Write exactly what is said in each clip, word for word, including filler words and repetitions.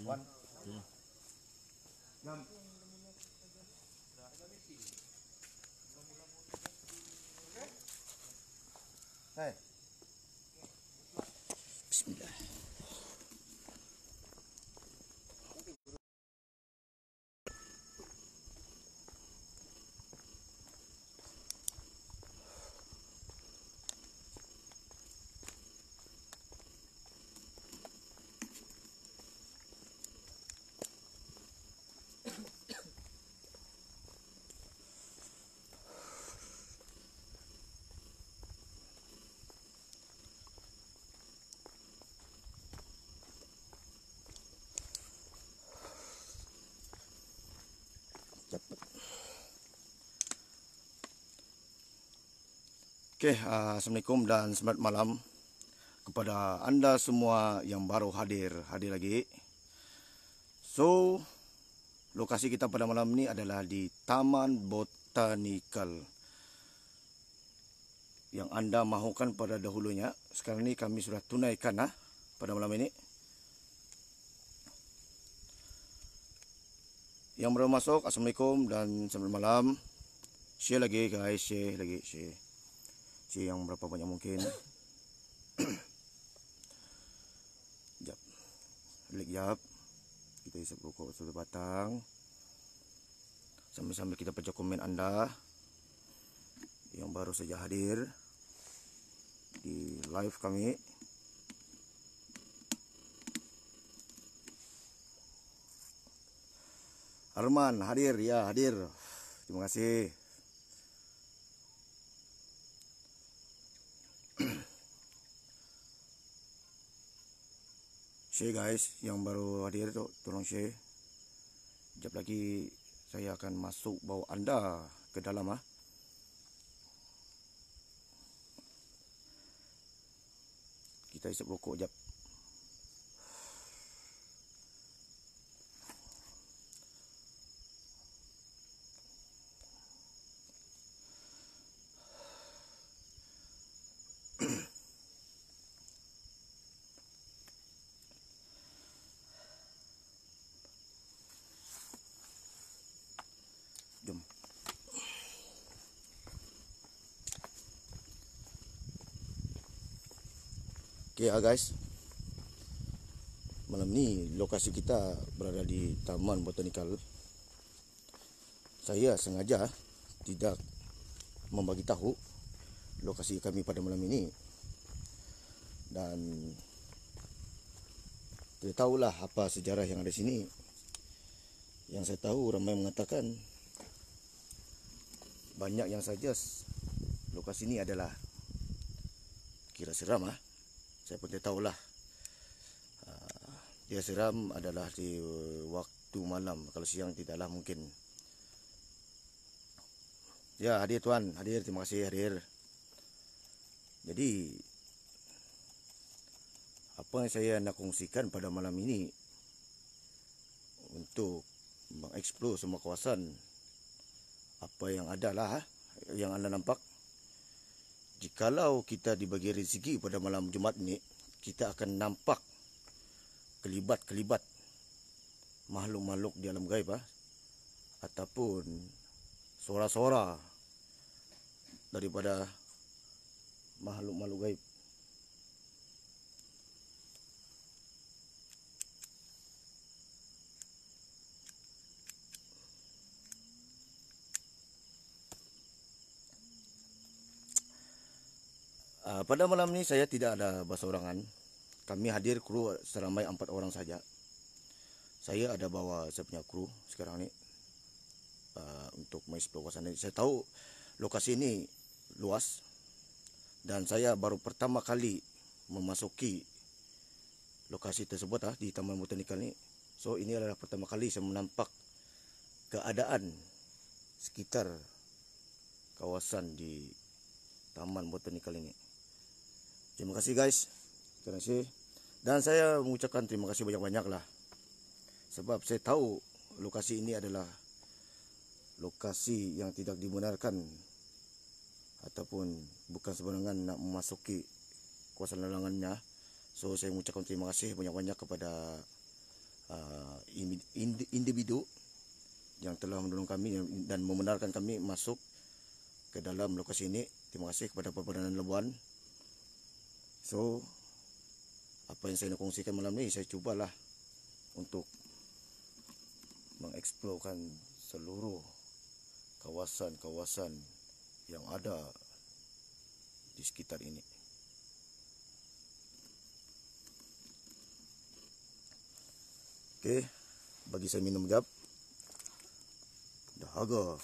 One. Jam. Hai. Bismillah. Oke, uh, assalamualaikum dan selamat malam kepada anda semua yang baru hadir hadir lagi. So, lokasi kita pada malam ini adalah di Taman Botanikal yang anda mahukan pada dahulunya. Sekarang ini kami sudah tunaikan ah pada malam ini. Yang baru masuk, assalamualaikum dan selamat malam. Share lagi guys, share lagi, share. Share yang berapa banyak mungkin. Jap. Klik jap. Kita isap rokok satu batang. Sambil-sambil kita baca komen anda yang baru saja hadir di live kami. Arman hadir, ya hadir. Terima kasih. Share guys, yang baru hadir tu tolong share. Sekejap lagi saya akan masuk bawa anda ke dalam ah. Kita isap rokok jap. Jom. Oke ya guys. Malam ni lokasi kita berada di Taman Botanikal. Saya sengaja tidak membagi tahu lokasi kami pada malam ini. Dan tidak tahulah apa sejarah yang ada di sini. Yang saya tahu ramai mengatakan banyak yang saja lokasi ini adalah kira seram ah. Saya pun tidak tahulah. Uh, dia seram adalah di waktu malam. Kalau siang tidaklah mungkin. Ya hadir tuan, hadir, terima kasih hadir. Jadi apa yang saya nak kongsikan pada malam ini untuk mengeksplor semua kawasan apa yang ada lah yang anda nampak. Jikalau kita dibagi rezeki pada malam Jumaat ini, kita akan nampak kelibat-kelibat makhluk-makhluk di alam gaib ah, ataupun suara-suara daripada makhluk-makhluk gaib. Uh, pada malam ini saya tidak ada bersorangan. Kami hadir kru seramai empat orang saja. Saya ada bawa saya punya kru sekarang ni uh, untuk mengeksplor kawasan ini. Saya tahu lokasi ini luas dan saya baru pertama kali memasuki lokasi tersebut ah, di Taman Botanikal ini. So ini adalah pertama kali saya menampak keadaan sekitar kawasan di Taman Botanikal ini. Terima kasih guys. Terima kasih. Dan saya mengucapkan terima kasih banyak-banyak lah. Sebab saya tahu lokasi ini adalah lokasi yang tidak dibenarkan ataupun bukan sebenarnya nak memasuki kawasan larangannya. So saya mengucapkan terima kasih banyak-banyak kepada uh, individu yang telah menolong kami dan membenarkan kami masuk ke dalam lokasi ini. Terima kasih kepada Perpadanan Labuan. So, apa yang saya nak kongsikan malam ni, saya cubalah untuk mengeksplorkan seluruh kawasan-kawasan yang ada di sekitar ini. Okey, bagi saya minum jap. Dahaga.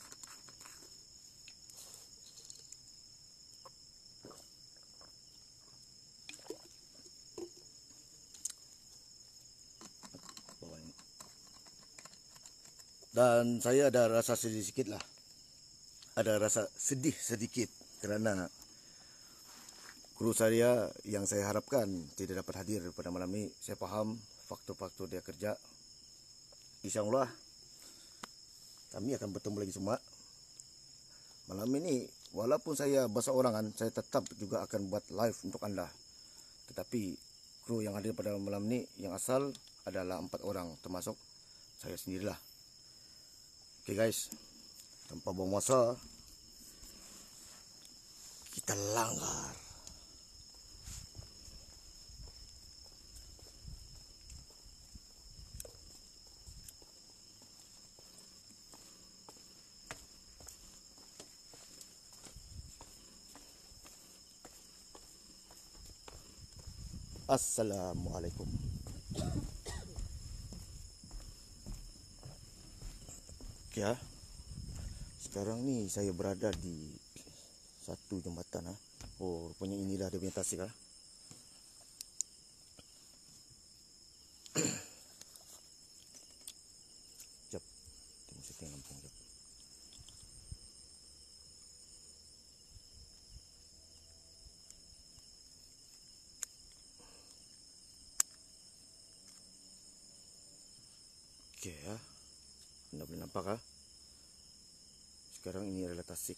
Dan saya ada rasa sedih sedikit lah. Ada rasa sedih sedikit kerana kru saya yang saya harapkan tidak dapat hadir pada malam ini. Saya faham faktor-faktor dia kerja. InsyaAllah kami akan bertemu lagi semua. Malam ini walaupun saya berseorangan, saya tetap juga akan buat live untuk anda. Tetapi kru yang hadir pada malam ini yang asal adalah empat orang, termasuk saya sendirilah. Oke guys, tanpa buang masa, kita langgar. Assalamualaikum. Oke ya. Sekarang ni saya berada di satu jambatan ah. Oh, rupanya inilah dia punya tasik ah. Jap. Tengok saya tengok lampung jap. Okey ya. Anda boleh nampak ah. Sekarang ini adalah tasik.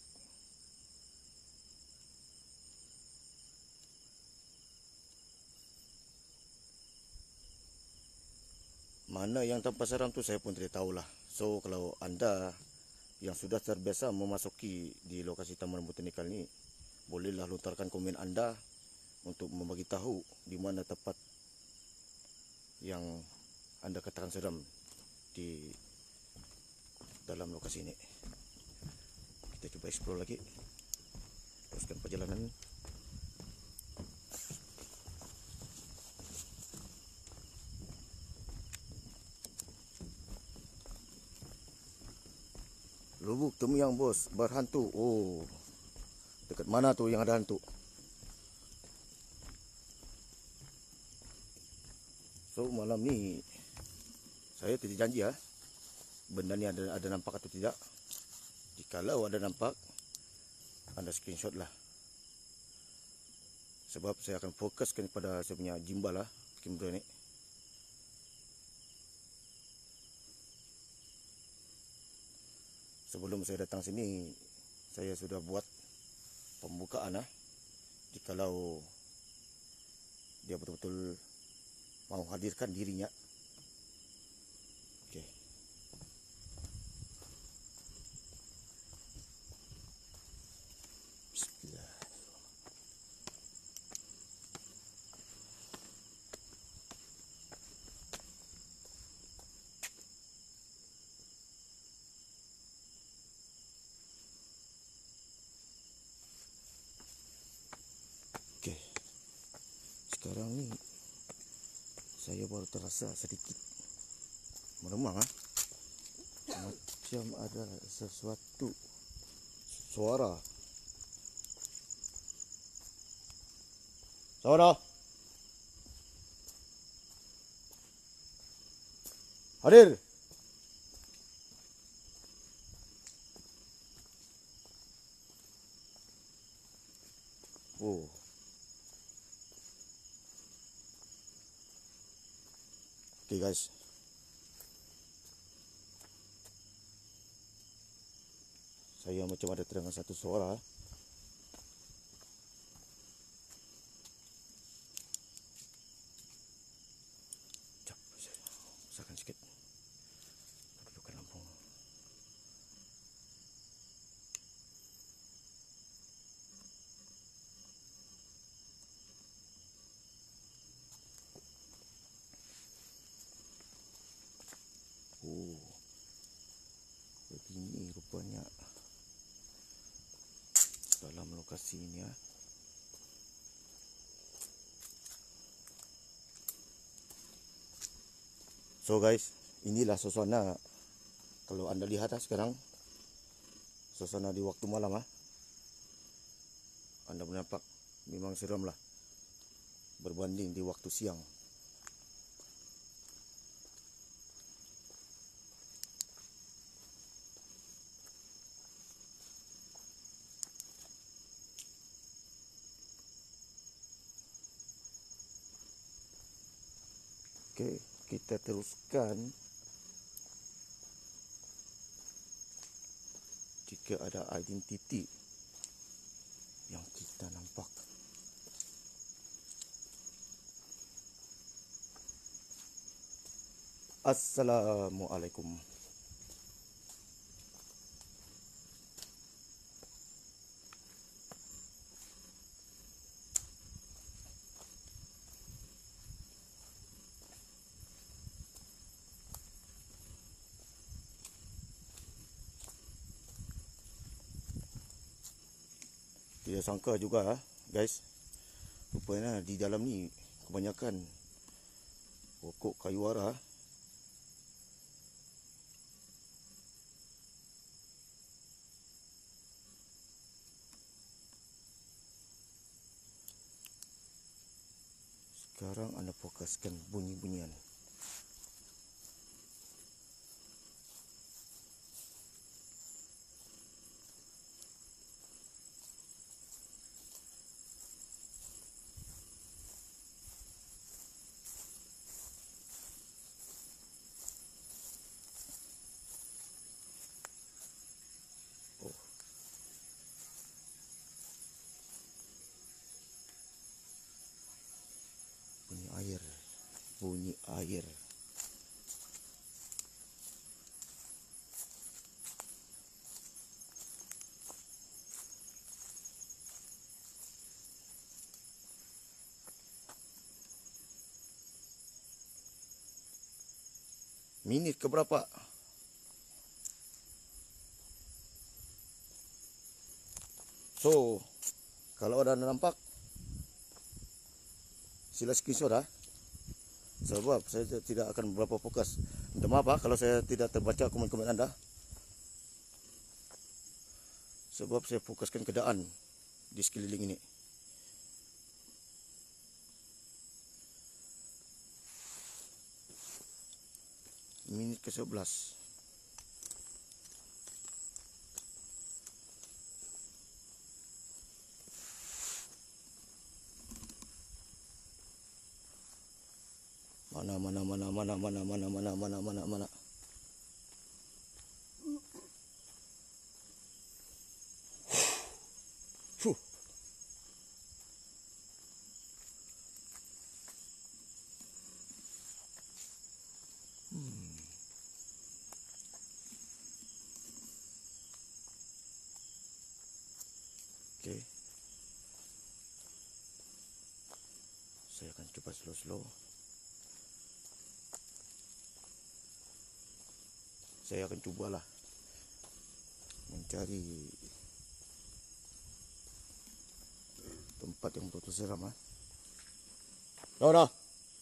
Mana yang tanpa seram tu saya pun tidak tahulah. So kalau anda yang sudah terbiasa memasuki di lokasi Taman Botanikal ni, bolehlah lontarkan komen anda untuk membagi tahu di mana tempat yang anda katakan seram di dalam lokasi ini. Kita coba explore lagi. Teruskan perjalanan. Lubuk Temuyang bos, berhantu. Oh, dekat mana tu yang ada hantu? So malam ni saya tidak janji ya, benda ni ada ada nampak atau tidak. Jikalau ada nampak, anda screenshot lah. Sebab saya akan fokuskan kepada saya punya gimbal lah, gimbal ni. Sebelum saya datang sini, saya sudah buat pembukaan lah. Jikalau dia betul-betul mau hadirkan dirinya. Okey. Bismillah. Okey. Sekarang ni saya baru terasa sedikit meremang ah. Macam ada sesuatu suara. Suara. Hadir. Oh. Oke okay, guys. Saya macam ada terdengar satu suara. Oh, begini rupanya dalam lokasi ini ya. So guys, inilah suasana kalau anda lihat ah, sekarang suasana di waktu malam ah. Anda nampak memang seram lah berbanding di waktu siang. Oke, kita teruskan. Jika ada identiti yang kita nampak. Assalamualaikum. Tidak sangka juga guys, rupanya di dalam ni kebanyakan pokok kayu ara. Sekarang anda fokuskan bunyi-bunyian. Bunyi air, bunyi air. Minit keberapa? So, kalau ada nampak, sila screenshot ah. Sebab saya tidak akan berapa fokus. Minta maaf ah kalau saya tidak terbaca komen-komen anda. Sebab saya fokuskan keadaan di sekeliling ini. Minit ke sebelas. Mana mana mana mana mana mana mana mana mana mana. Fuh. Hmm. Oke. Saya akan coba slow-slow. Saya akan cobalah mencari tempat yang betul-betul seram ah. Dah dah.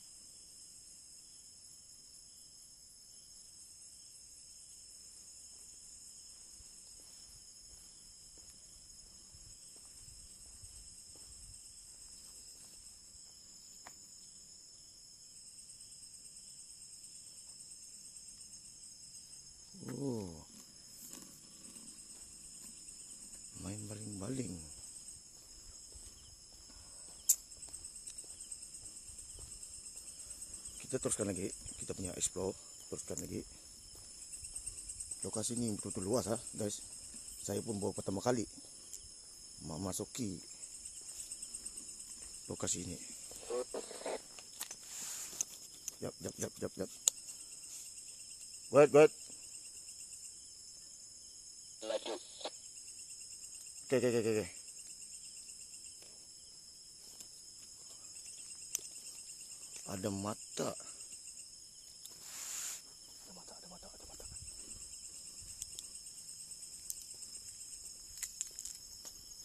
Oh. Main baling-baling. Kita teruskan lagi, kita punya explore, teruskan lagi. Lokasi ini betul-betul luas ah, guys. Saya pun baru pertama kali memasuki lokasi ini. Yap, yap, yap, yap, yap. Wait, wait. Oke, oke, oke, oke. Ada mata. Ada mata, ada mata,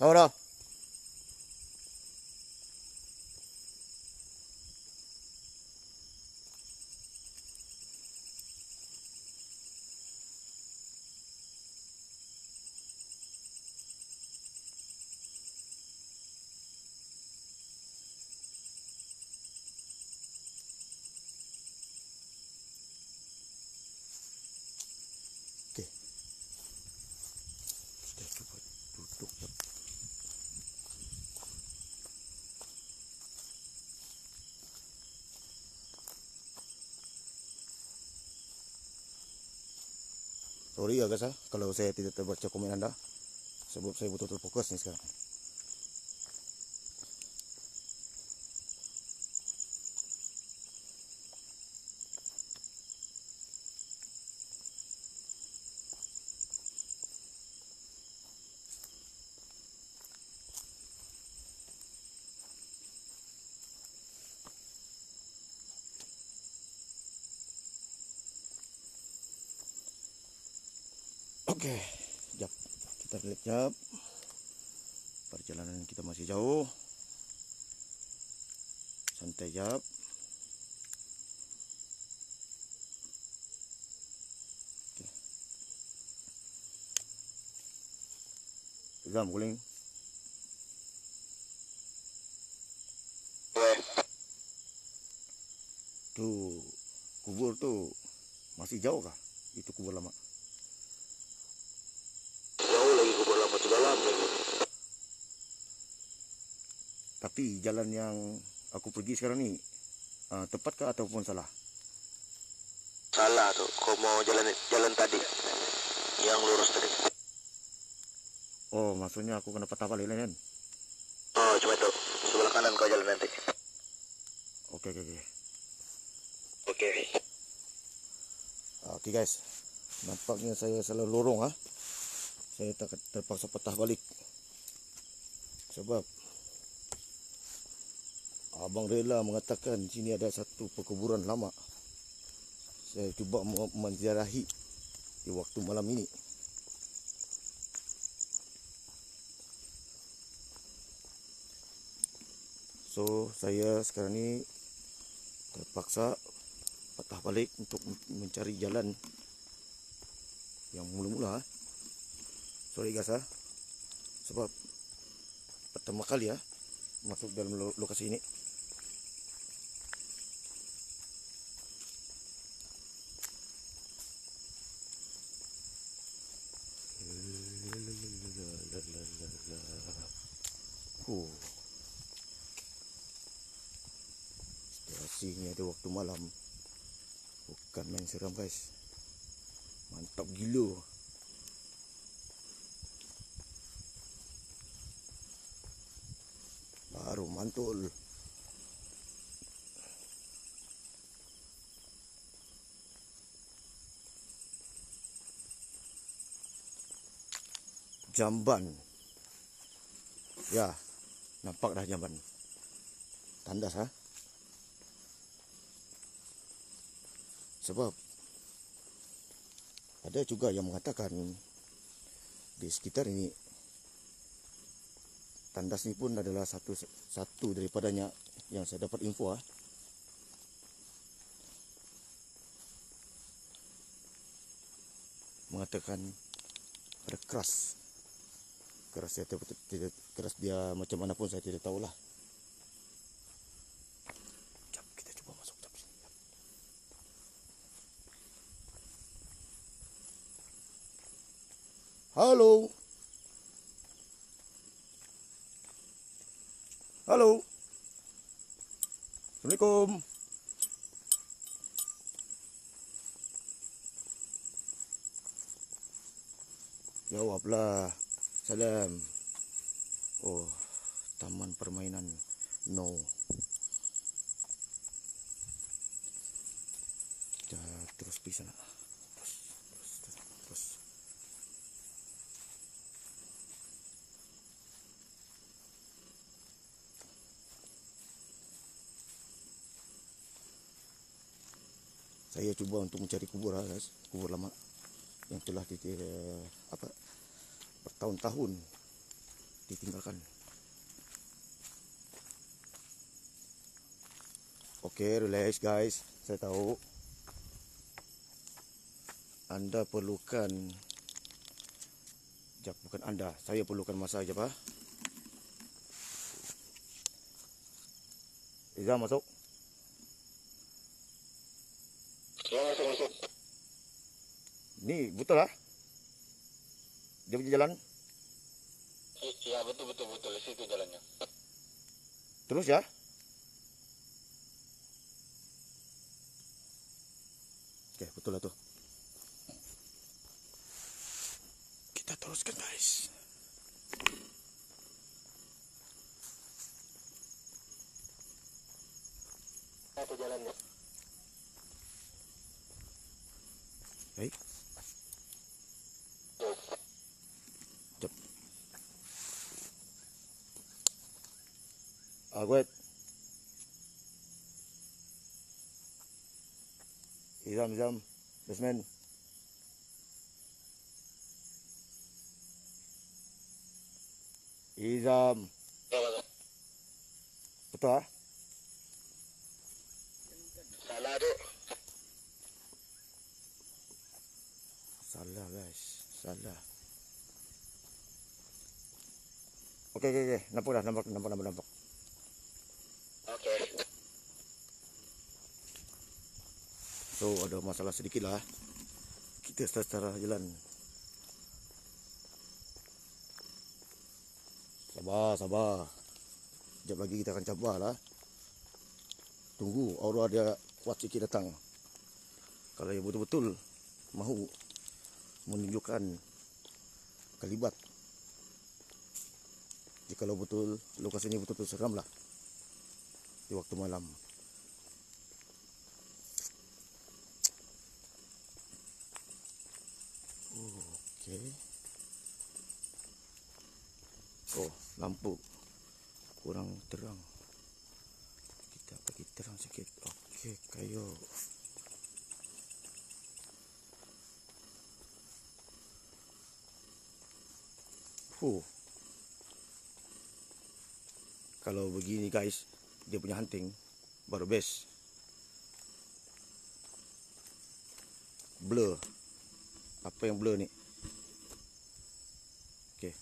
Tahu dah. Oke. Kita coba duduk ya. Sorry ya guys, kalau saya tidak terbaca komen Anda, sebab saya betul-betul fokus nih sekarang. Oke, jap. Kita lihat jap. Perjalanan kita masih jauh. Santai jap. Oke. Pegang guling. Tuh, kubur tuh masih jauh kah? Itu kubur lama. Tapi jalan yang aku pergi sekarang ni uh, tepatkah ataupun salah? Salah tuh, kau mau jalan jalan tadi, yang lurus tadi. Oh, maksudnya aku kena patah balik kan? Oh, cuma itu, sebelah kanan kau jalan nanti. Oke, oke, oke. Oke. Oke guys, nampaknya saya salah lorong ah. Saya tak terpaksa patah balik. Sebab Abang rela mengatakan sini ada satu perkuburan lama. Saya cuba menziarahi di waktu malam ini. So, saya sekarang ini terpaksa patah balik untuk mencari jalan yang mula-mula. Sorry guys ah. Sebab pertama kali ya masuk dalam lokasi ini. Huh. Situasinya ada waktu malam bukan main seram guys. Mantap gila. Baru mantul. Jamban. Ya, nampak dah jamban. Tandas ha. Sebab ada juga yang mengatakan di sekitar ini tandas ini pun adalah satu satu daripadanya yang saya dapat info ah. Mengatakan ada keras. Keras saya tidak, tidak keras dia macam mana pun saya tidak tahulah. Jap, kita coba masuk jap sini. Jap. Halo. Halo. Assalamualaikum. Jawablah. Salam. Oh, taman permainan. No. Kita terus pergi sana. Terus, terus, terus, terus. Saya coba untuk mencari kubur, guys. Kubur lama yang telah di apa bertahun-tahun ditinggalkan. Oke, relax guys. Saya tahu Anda perlukan, jak bukan Anda, saya perlukan masa aja, Pak. Iza masuk. Ya, masuk, masuk. Ini betul lah. Dia punya jalan. Iya, betul, betul, betul. Di situ jalannya. Terus ya. Oke, betul lah tuh. Kita teruskan guys. Satu jalannya. Baik. Cep. Agwet. Izam, Izam. Basement. Izam. Ya, masuk. Betul ah? Salah tuh. Salah guys. Salah. Oke, oke, oke. Nampak dah, nampak, nampak, nampak, nampak. Oke. So, ada masalah sedikit lah. Kita secara jalan. Sabar, sabar. Sekejap lagi kita akan cabar lah. Tunggu aura dia kuat sikit datang. Kalau dia betul-betul mahu menunjukkan kelibat. Jikalau betul lokasi ini betul-betul seram lah di waktu malam. Oke. Oh, lampu kurang terang. Kita bagi terang sikit. Oke, kayu. Huh. Kalau begini guys, dia punya hunting baru best. Blur. Apa yang blur ni? Okey.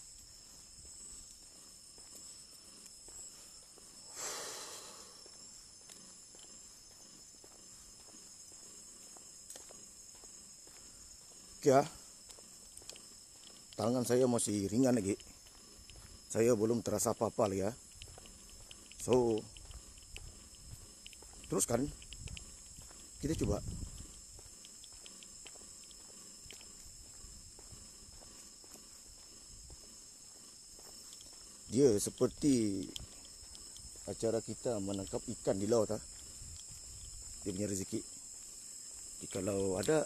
Okey ah. Tangan saya masih ringan lagi. Saya belum terasa apa-apa lagi ya. So, teruskan. Kita coba. Dia seperti acara kita menangkap ikan di laut ah. Dia punya rezeki. Jikalau ada,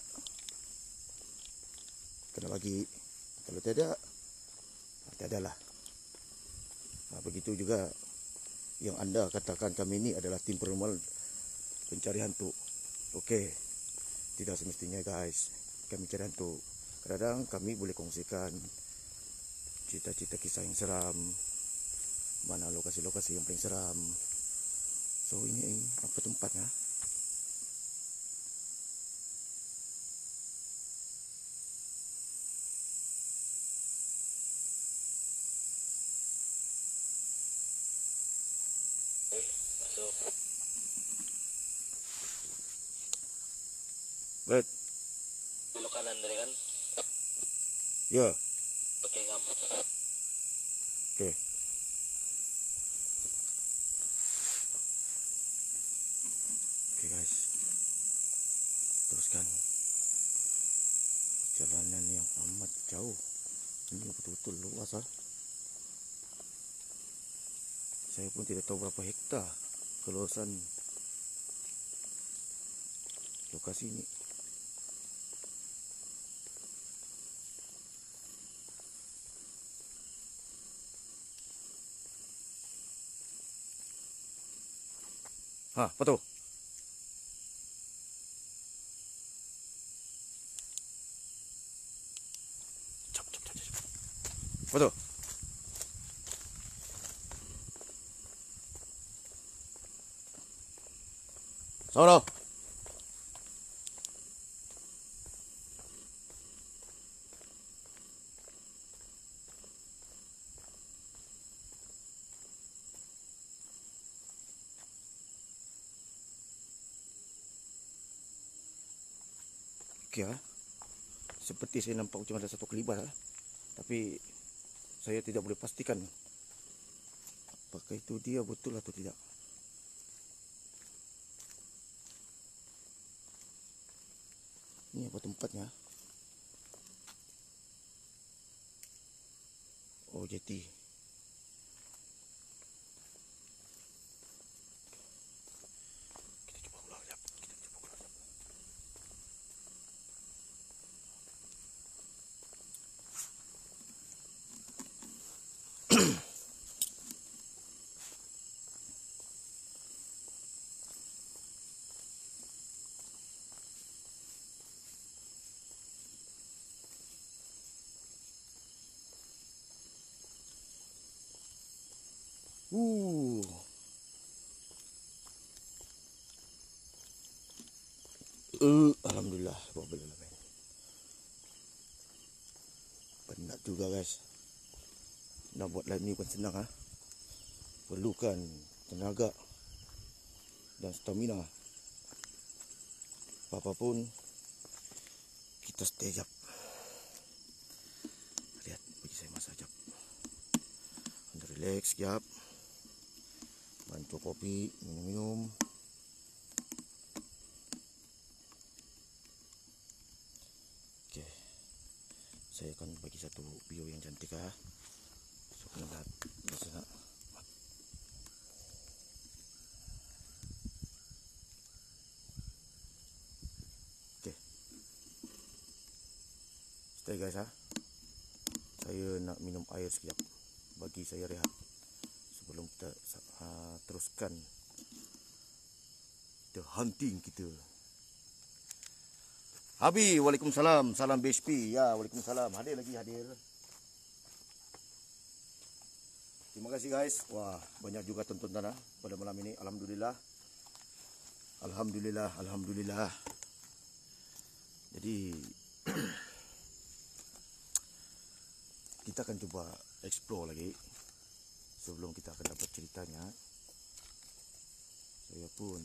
kena bagi. Kalau tidak, tiada lah. Nah, begitu juga yang anda katakan kami ini adalah tim perumal pencari hantu. Okey, tidak semestinya guys kami cari hantu. Kadang-kadang kami boleh kongsikan cerita-cerita kisah yang seram, mana lokasi-lokasi yang paling seram. So ini apa tempatnya? Masuk. Baik. Belok kanan dari kan? Ya. Oke, ngam. Okey. Okey guys. Teruskan. Perjalanan yang amat jauh. Ini betul-betul luas ah. Saya pun tidak tahu berapa hektar keluasan lokasi ini. Ha, apa tu? Cap, cap, cap, cap. Apa tu? Sono. Oke ya. Seperti saya nampak cuma ada satu kelibat ya. Tapi saya tidak boleh pastikan apakah itu dia betul atau tidak. Ini apa tempatnya? Oh, jeti. Kita coba ulang sekejap. Kita coba ulang sekejap. Uh. Uh, alhamdulillah, alhamdulillah. Penat juga guys. Nak buat live ni bukan senang ah. Perlukan tenaga dan stamina. Apapun kita stay jap. Lihat, bagi saya masa jap. Anda relax jap. Bantu kopi, minum-minum. Oke. Saya akan bagi satu view yang cantik ah. So, kena lihat di sana. Oke. Stay guys ah. Saya nak minum air sekejap. Bagi saya rehat sebelum kita uh, teruskan the hunting kita. Abi, waalaikumsalam. Salam B H P. Ya, waalaikumsalam. Hadir lagi, hadir. Terima kasih guys. Wah, banyak juga tontonan ah pada malam ini. Alhamdulillah. Alhamdulillah, alhamdulillah. Jadi kita akan coba explore lagi. Sebelum kita akan dapat ceritanya, saya pun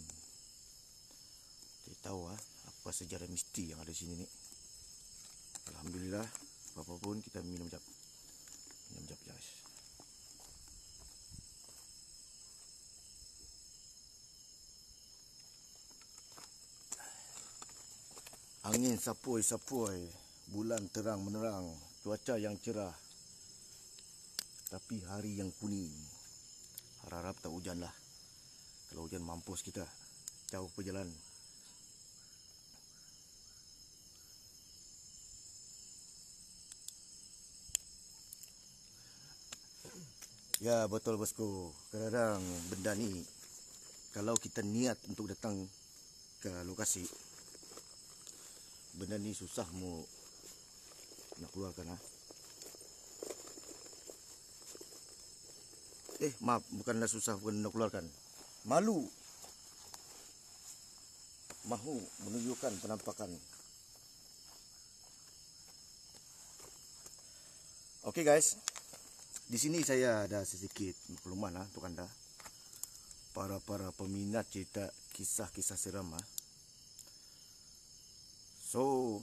tidak tahu ah, apa sejarah misteri yang ada di sini nih. Alhamdulillah, apapun kita minum jap, minum jap guys. Angin sapoi-sapoi, bulan terang menerang, cuaca yang cerah. Tapi hari yang kuning. Harap-harap tak hujan lah. Kalau hujan mampus kita. Jauh perjalanan. Ya betul bosku. Kadang-kadang benda ni, kalau kita niat untuk datang ke lokasi, benda ni susah mau nak keluarkan lah. Eh, maaf, bukanlah susah, bukan nak keluarkan. Malu. Mahu menunjukkan penampakan. Oke guys. Di sini saya ada sedikit makluman lah untuk anda. Para-para peminat cerita kisah-kisah seram ah. So,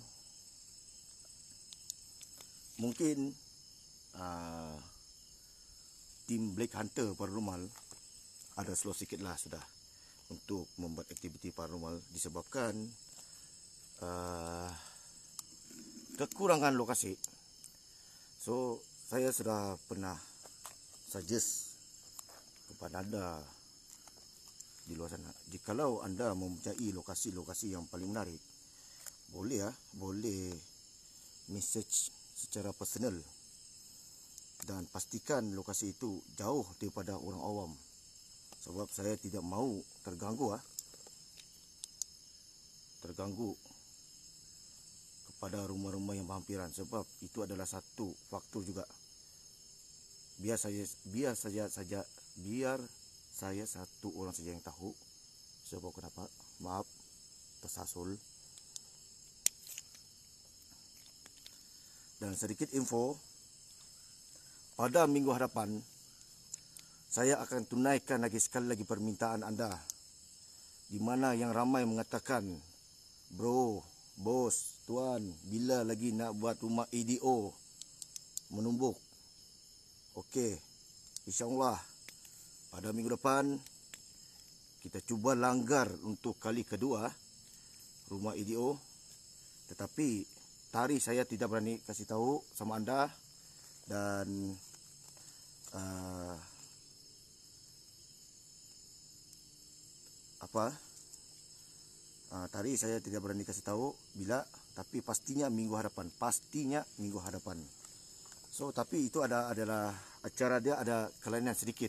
mungkin uh, tim Black Hunter Paranormal ada slow sikit lah sudah untuk membuat aktiviti paranormal disebabkan uh, kekurangan lokasi. So saya sudah pernah suggest kepada anda di luar sana, jikalau anda mempunyai lokasi-lokasi yang paling menarik, boleh ya, boleh message secara personal. Dan pastikan lokasi itu jauh daripada orang awam. Sebab saya tidak mahu terganggu ah. Terganggu kepada rumah-rumah yang berhampiran. Sebab itu adalah satu faktor juga. Biar saya biar saja saja biar saya satu orang saja yang tahu. Sebab kenapa? maaf tersasul. Dan sedikit info, pada minggu hadapan saya akan tunaikan lagi sekali lagi permintaan anda, di mana yang ramai mengatakan, bro, bos, tuan, bila lagi nak buat rumah E D O menumbuk. Okey, insyaAllah pada minggu depan kita cuba langgar untuk kali kedua rumah E D O. Tetapi tarikh saya tidak berani kasih tahu sama anda, dan uh, apa uh, tarikh saya tidak berani kasih tahu bila, tapi pastinya minggu hadapan, pastinya minggu hadapan. So tapi itu ada adalah acara dia ada kelainan sedikit.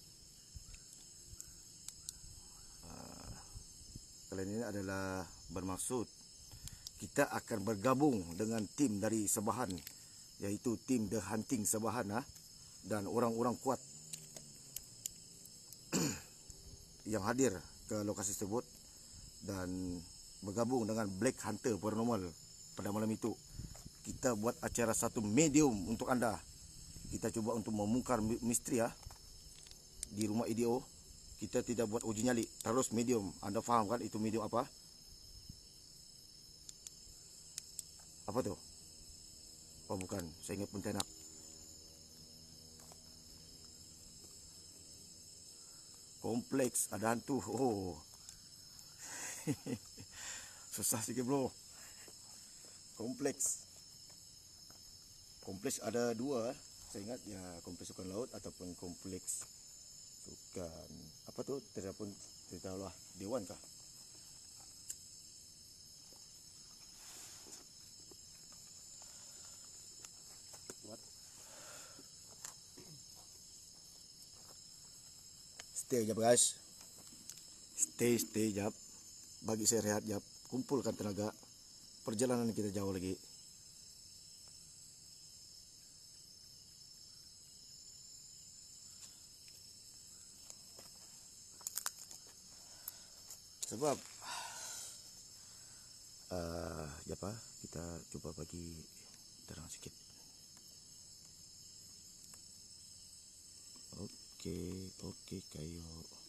Uh, kelainan ini adalah bermaksud kita akan bergabung dengan tim dari Sebahan, yaitu tim The Hunting Sebahan, ha? Dan orang-orang kuat yang hadir ke lokasi tersebut dan bergabung dengan Black Hunter Paranormal pada malam itu. Kita buat acara satu medium untuk anda. Kita cuba untuk membongkar misteri, ha? Di rumah E D O. Kita tidak buat uji nyali, terus medium. Anda faham kan itu medium apa? Apa tu? Oh bukan, saya ingat pontianak. Kompleks ada hantu. Oh. Susah sikit bro. Kompleks. Kompleks ada dua, saya ingat ya, kompleks sukan laut ataupun kompleks sukan apa tu? Tidak pun tidak tahu lah. Dewan kah? Stay jap guys. Stay stay jap. Bagi saya rehat jap. Kumpulkan tenaga. Perjalanan kita jauh lagi. Sebab uh, apa? Kita coba bagi terang sikit. Okey, okey kayu.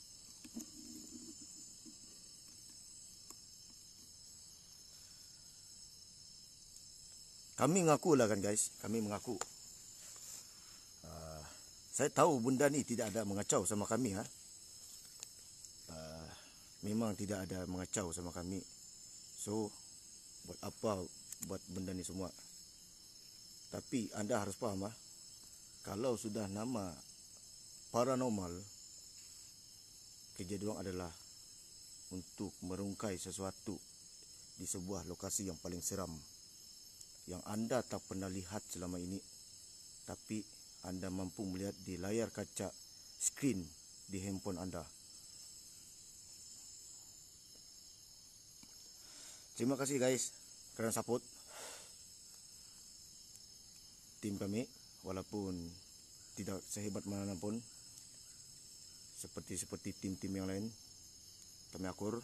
Kami mengaku lah kan guys, kami mengaku. Uh, saya tahu benda ni tidak ada mengacau sama kami, ha. Uh, memang tidak ada mengacau sama kami. So buat apa buat benda ni semua? Tapi anda harus faham, ha. Kalau sudah nama paranormal, kerja diorang adalah untuk merungkai sesuatu di sebuah lokasi yang paling seram, yang anda tak pernah lihat selama ini, tapi anda mampu melihat di layar kaca skrin di handphone anda. Terima kasih guys kerana support tim kami, walaupun tidak sehebat mana pun seperti seperti tim-tim yang lain. Kami akur.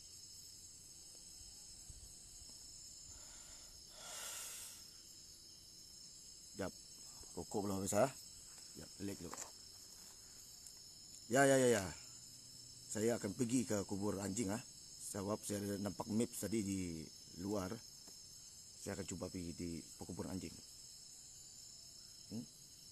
Jap, rokok belum bisa. Jap, relax dulu. Ya ya ya ya. Saya akan pergi ke kubur anjing, ah. Sebab saya nampak map tadi di luar. Saya akan cuba pergi di perkuburan anjing. Hmm?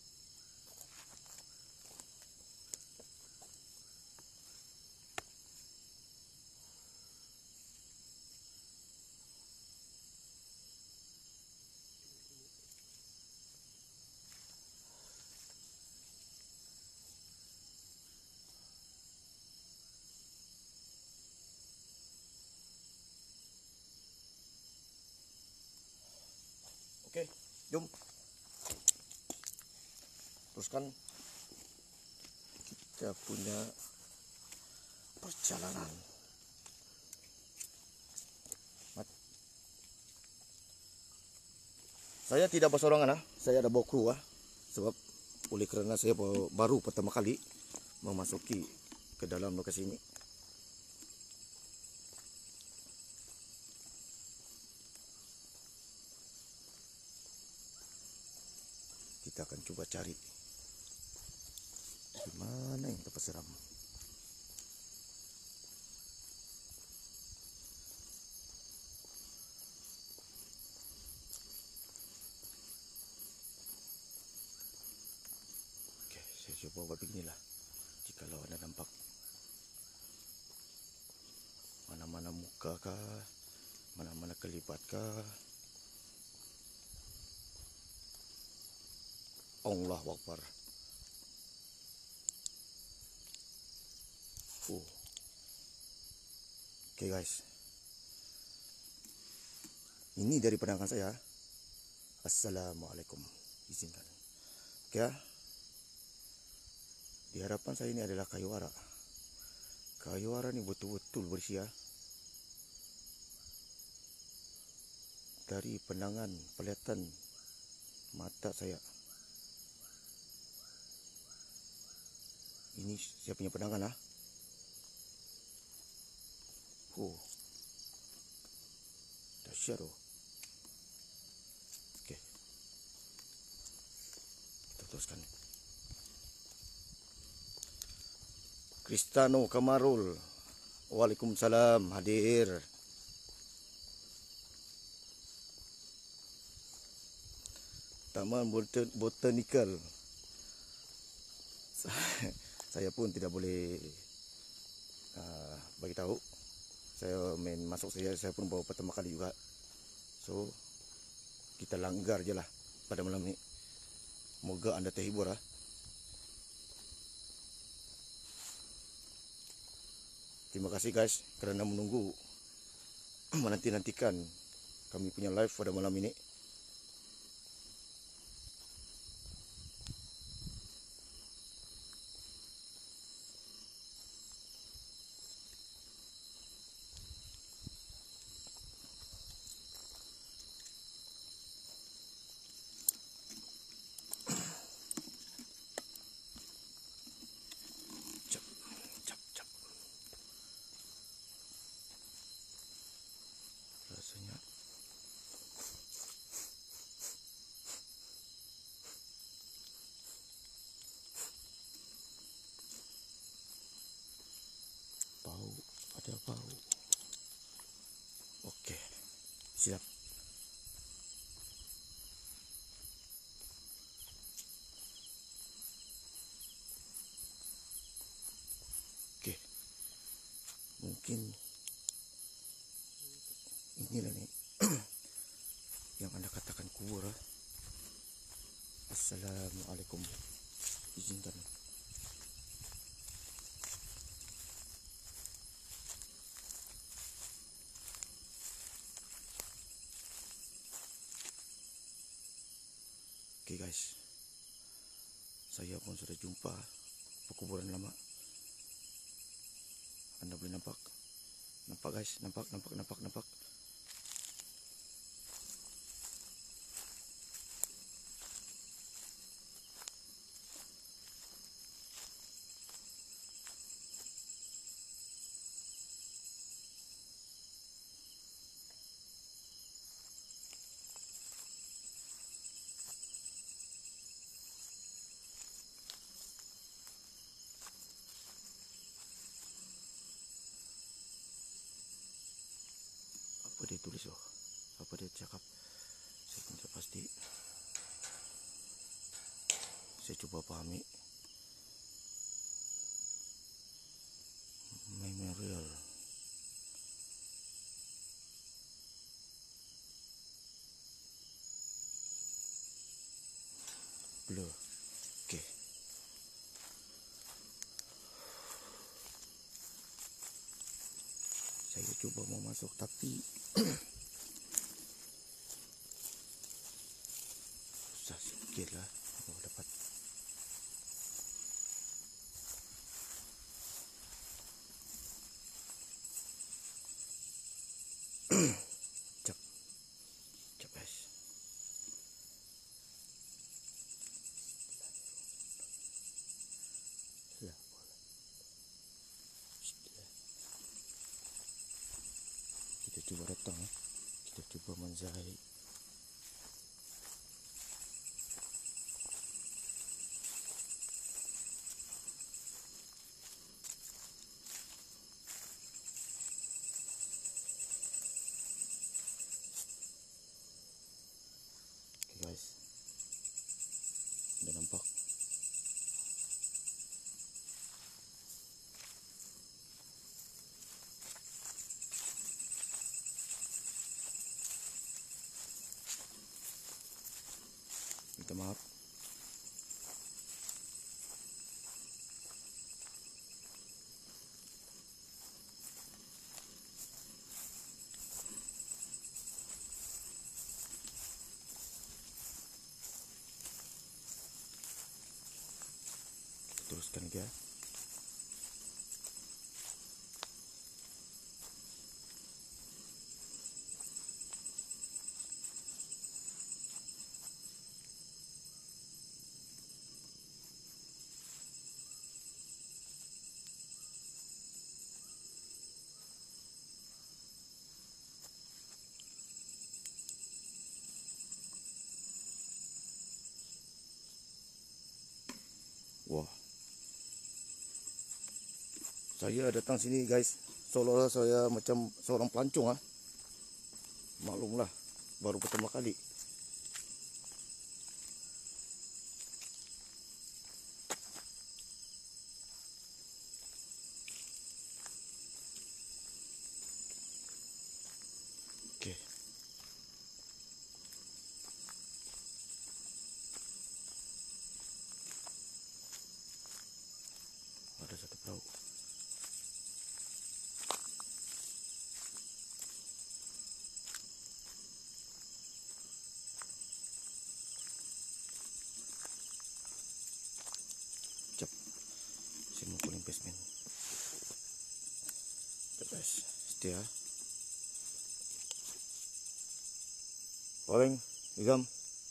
Oke, jom. Teruskan kita punya perjalanan. Mat. Saya tidak bersorangan, ah. Saya ada bawa kru, ah. Sebab oleh kerana saya baru pertama kali memasuki ke dalam lokasi ini. Kita akan coba cari di mana yang tempat seram. Oke, saya coba buat beginilah. Jikalau Anda nampak mana-mana muka kah, mana-mana kelibat kah, Allahu Akbar. Oh. Oke okay guys, ini dari pandangan saya. Assalamualaikum, izinkan. Oke okay, ya. Di hadapan saya ini adalah kayu ara. Kayu ara ini betul-betul bersih ya. Dari pandangan pelihatan mata saya, ini saya punya pandangan lah. Oh, dahsyat oh. Oke, kita teruskan. Kristano Kamarul, waalaikumsalam, hadir. Taman Botan Botanikal. Saya pun tidak boleh uh, bagi tahu. Saya main masuk saja, saya pun bawa pertama kali juga. So, kita langgar je lah pada malam ini. Moga anda terhibur lah. Terima kasih guys kerana menunggu, menanti-nantikan kami punya live pada malam ini. Rasanya bau, ada bau. Oke, siap. Oke, mungkin inilah nih yang anda katakan kubur. Assalamualaikum, izinkan. Oke guys, saya pun sudah jumpa perkuburan lama. Anda boleh nampak, nampak guys, nampak, nampak, nampak, nampak. Apa dia tulis oh? Apa dia cakap? Saya tidak pasti. Saya coba pahami. Memorial. Blur. Oke. Saya coba mau masuk tapi susah sikit lah. Oh, dapat. Cep. Cep guys. Kita coba datang, kita coba menzahir. Minta maaf. Teruskan lagi ya. Wah, saya datang sini guys, seolah-olah saya macam seorang pelancong ah. Maklumlah, baru pertama kali. Oke. Ada satu perahu. Cep. Saya mau kuling basement. Guys, setia. Kuling, igam.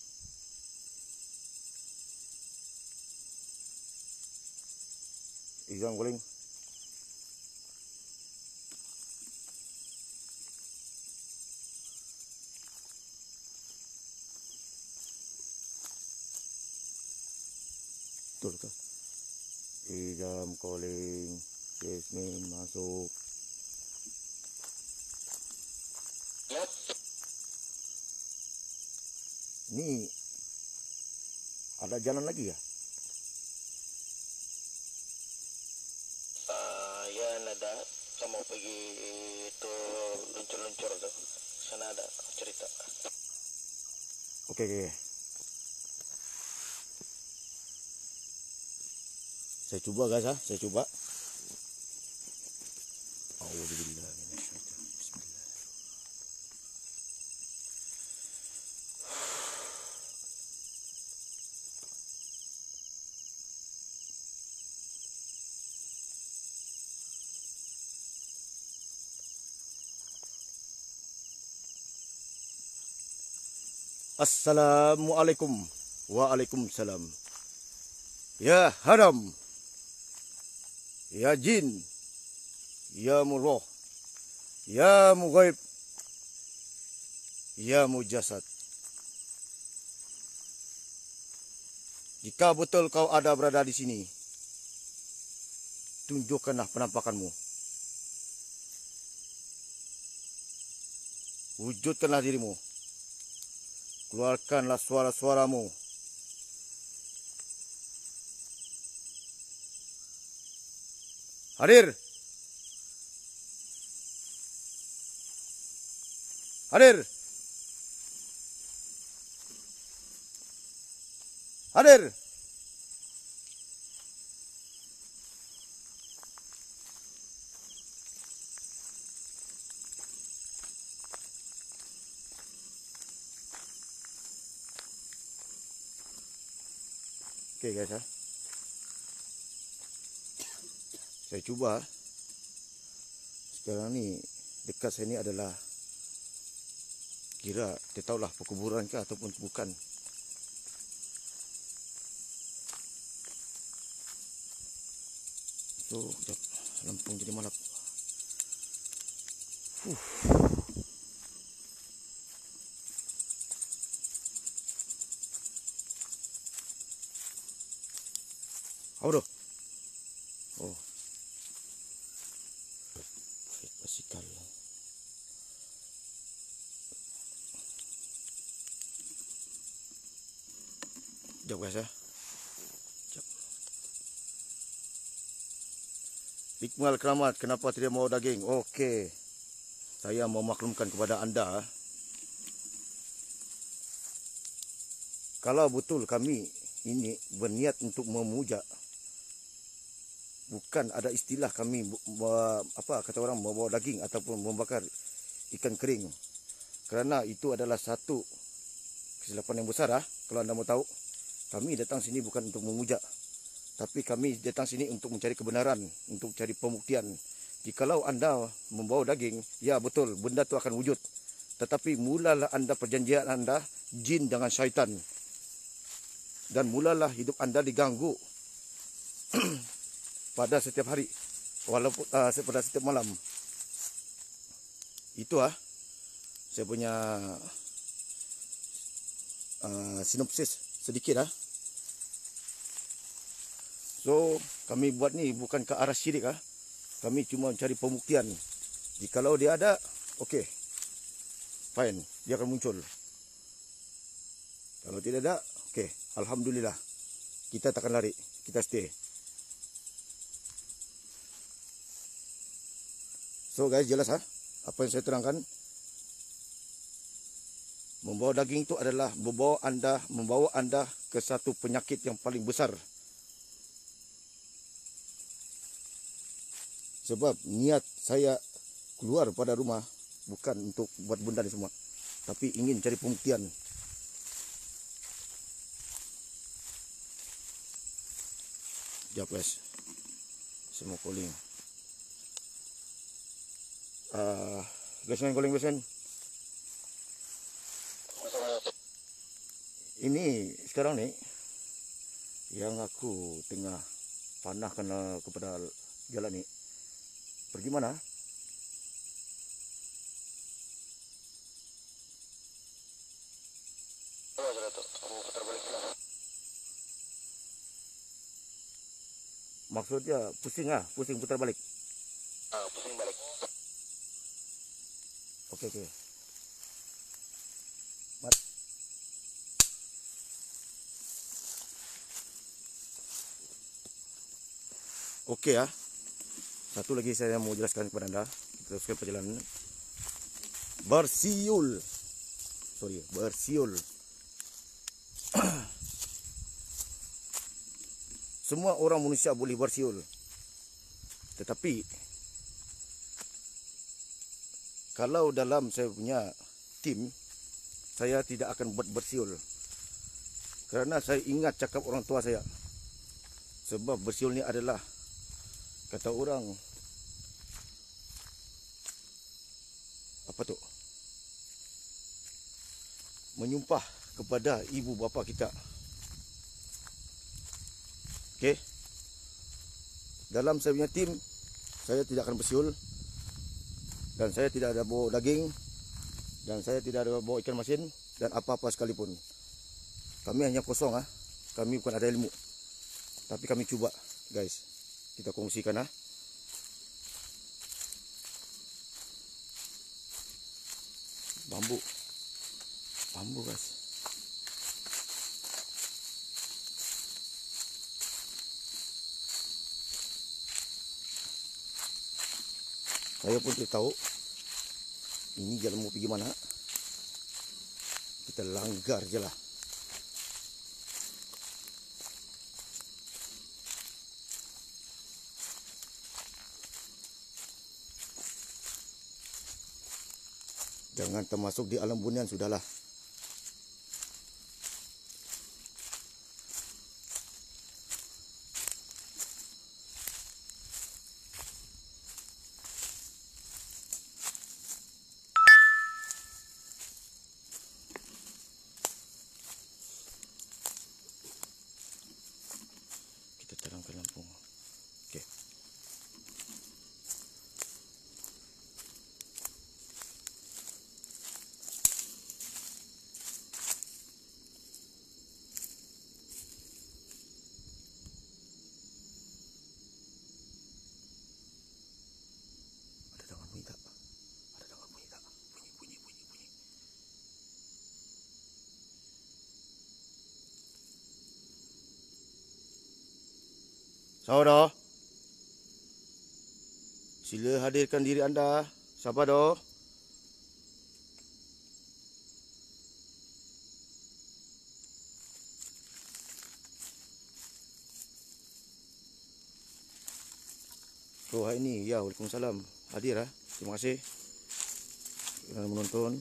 Igam kuling. Betul tuh. Igam calling, Yasmin masuk. Yap. Ini ada jalan lagi ya? Uh, ya ada. Kamu pergi itu luncur-luncur tuh. Sana ada cerita. Oke, oke. Saya coba guys ah, saya coba. Alhamdulillah. Bismillah. Assalamualaikum. Waalaikumsalam. Ya haram. Ya jin, ya mullah, ya mughaib, ya mujasad. Jika betul kau ada berada di sini, tunjukkanlah penampakanmu. Wujudkanlah dirimu. Keluarkanlah suara-suaramu. Hadir. Hadir. Hadir. Oke guys ya. Saya coba. Sekarang ni dekat saya ni adalah kira dia tahulah perkuburan ke ataupun bukan. So, sekejap. Lampung jadi malap. Uh. Apa tu? Oh. Basikal. Sekejap guys ya. Sekejap. Ikmal Keramat, kenapa tidak mau daging? Okey. Saya mau maklumkan kepada anda. kalau betul kami ini berniat untuk memuja, bukan ada istilah kami apa kata orang membawa daging ataupun membakar ikan kering. Kerana itu adalah satu kesilapan yang besar. Ah. Kalau anda mau tahu, kami datang sini bukan untuk memuja, tapi kami datang sini untuk mencari kebenaran, untuk cari pembuktian. Jikalau anda membawa daging, ya betul, benda itu akan wujud. Tetapi mulalah anda perjanjian anda jin dengan syaitan. Dan mulalah hidup anda diganggu pada setiap hari, walaupun uh, pada setiap malam. Itu ah saya punya uh, sinopsis sedikit ah. So kami buat ni bukan ke arah syirik ah. Kami cuma mencari pembuktian. Jikalau dia ada, okey, fine, dia akan muncul. Kalau tidak ada, okey, alhamdulillah, kita takkan lari, kita stay. So guys, jelas ha? Apa yang saya terangkan, membawa daging itu adalah membawa anda, membawa anda ke satu penyakit yang paling besar. Sebab niat saya keluar pada rumah bukan untuk buat benda ni semua, tapi ingin cari pembuktian. Sekejap guys, semua calling. Uh, Basement calling basement. Ini sekarang ni yang aku tengah panah kena kepada jalan ni. Pergi mana? Maksudnya pusing ah, pusing putar balik. Ah, pusing balik. Okey okey. Mat. Okey ah. Satu lagi saya mau jelaskan kepada anda. Kita teruskan perjalanan. Bersiul. Sorry, bersiul. Semua orang manusia boleh bersiul. Tetapi kalau dalam saya punya tim, saya tidak akan buat bersiul. Kerana saya ingat cakap orang tua saya. Sebab bersiul ni adalah, kata orang, apa tu? Menyumpah kepada ibu bapa kita. Okey. Dalam saya punya tim, saya tidak akan bersiul. Dan saya tidak ada bawa daging. Dan saya tidak ada bawa ikan masin. Dan apa-apa sekalipun. Kami hanya kosong ah. Kami bukan ada ilmu. Tapi kami cuba, guys. Kita kongsikan ah. Bambu. Bambu guys. Saya pun tidak tahu ini jalan mau pergi mana. Kita langgar je lah. Jangan termasuk di alam bunian, sudahlah. Kita terangkan lampu. Okey. Saudara, sila hadirkan diri anda. Siapa doh? Bro hari ini, ya waalaikumsalam. Hadir ah. Terima kasih kerana menonton.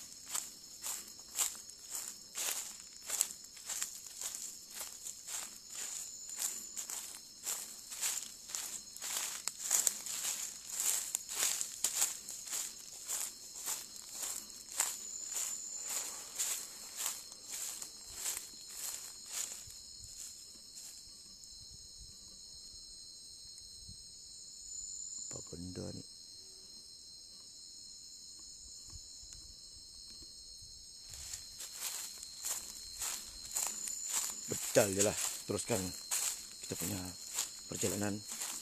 Apa benda ni? Betul je lah. Teruskan kita punya perjalanan.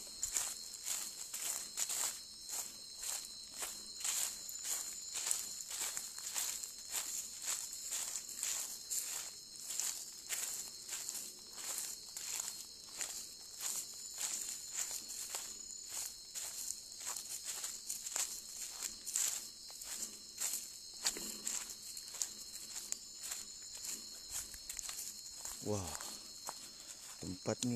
Wah, tempat ni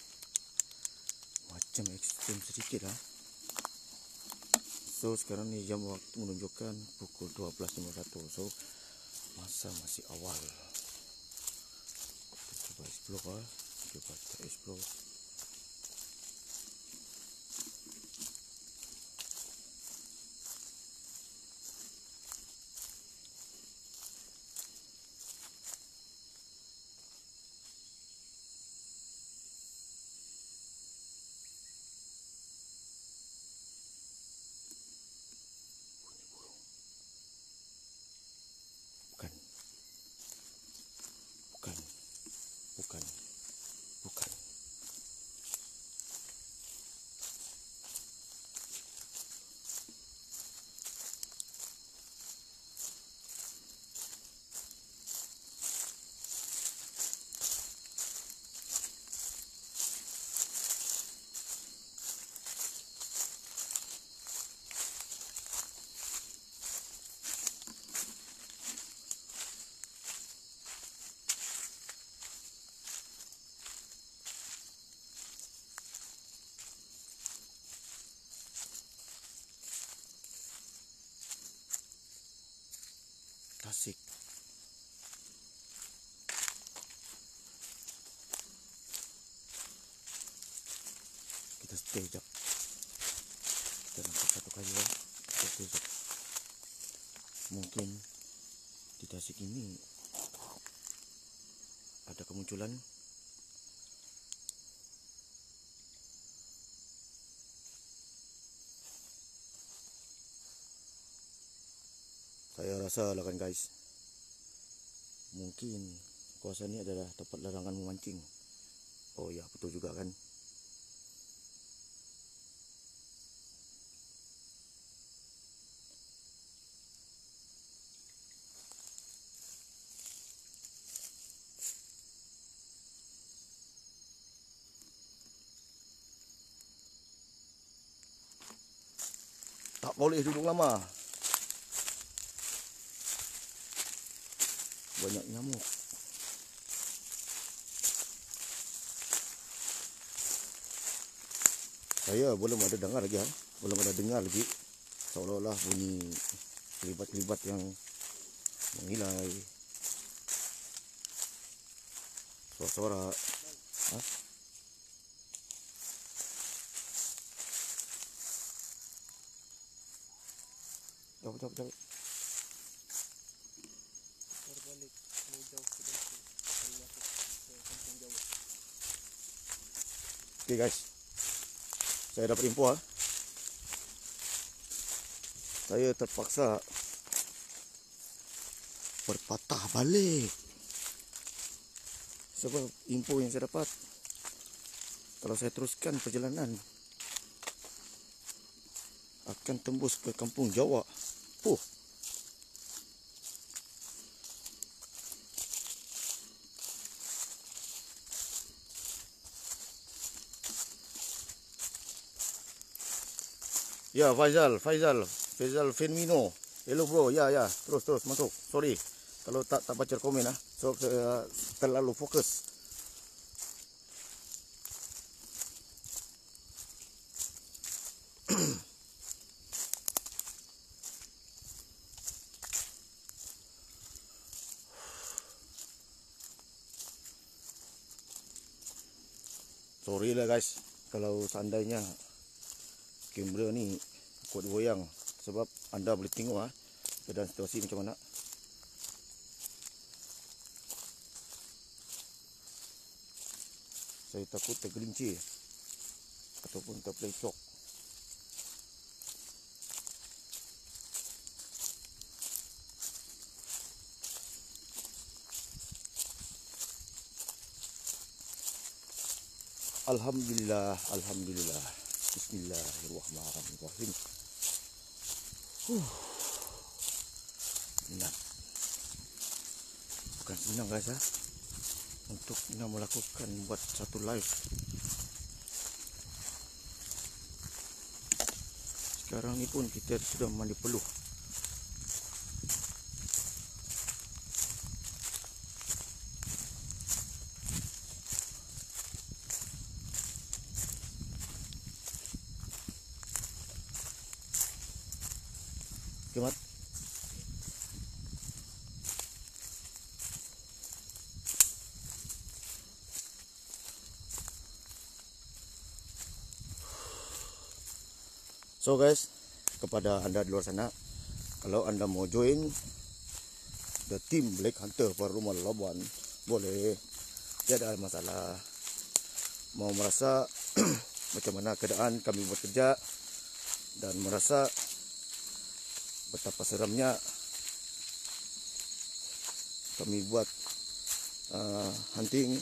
macam ekstrim sedikit lah. So sekarang ni jam waktu menunjukkan pukul dua belas lima puluh satu. So masa masih awal. Kita cuba explore lah. Cuba kita explore. Bukan. Bukan. Bukan. Bukan. Tasik. Kita stay jap. Kita nampak satu kali lah. Kita stay jap. Mungkin di Tasik ini ada kemunculan. Saya rasa lah kan guys, mungkin kawasan ini adalah tempat larangan memancing. Oh ya, betul juga kan. Tak boleh duduk lama. Banyak nyamuk. Saya belum ada dengar lagi, ha? belum ada dengar lagi seolah-olah bunyi kelibat-kelibat yang mengilai, suara-suara. Ha? Jauh, jauh, jauh. Oke guys, saya dapat info ha. Saya terpaksa berpatah balik sebab info yang saya dapat, kalau saya teruskan perjalanan akan tembus ke kampung Jawa. Oh, ya, Faizal, Faizal, Faizal Firmino. Hello bro, ya ya, terus terus masuk. Sorry kalau tak tak baca komen ah. So saya terlalu fokus. Sorry lah guys, kalau seandainya kamera ni kuat goyang, sebab anda boleh tengok ah keadaan situasi macam mana. Saya takut tergelincir ataupun terpelencok. Alhamdulillah, alhamdulillah. Bismillahirrahmanirrahim. Huh. Senang. Bukan senang guys ya, untuk kita melakukan buat satu live. Sekarang ni pun kita sudah mandi peluh. Kemat. So guys, kepada anda di luar sana, kalau anda mau join the team Black Hunter per Rumah Labuan, boleh, tidak ada masalah. Mau merasa macam mana keadaan kami bekerja dan merasa betapa seramnya kami buat uh, hunting,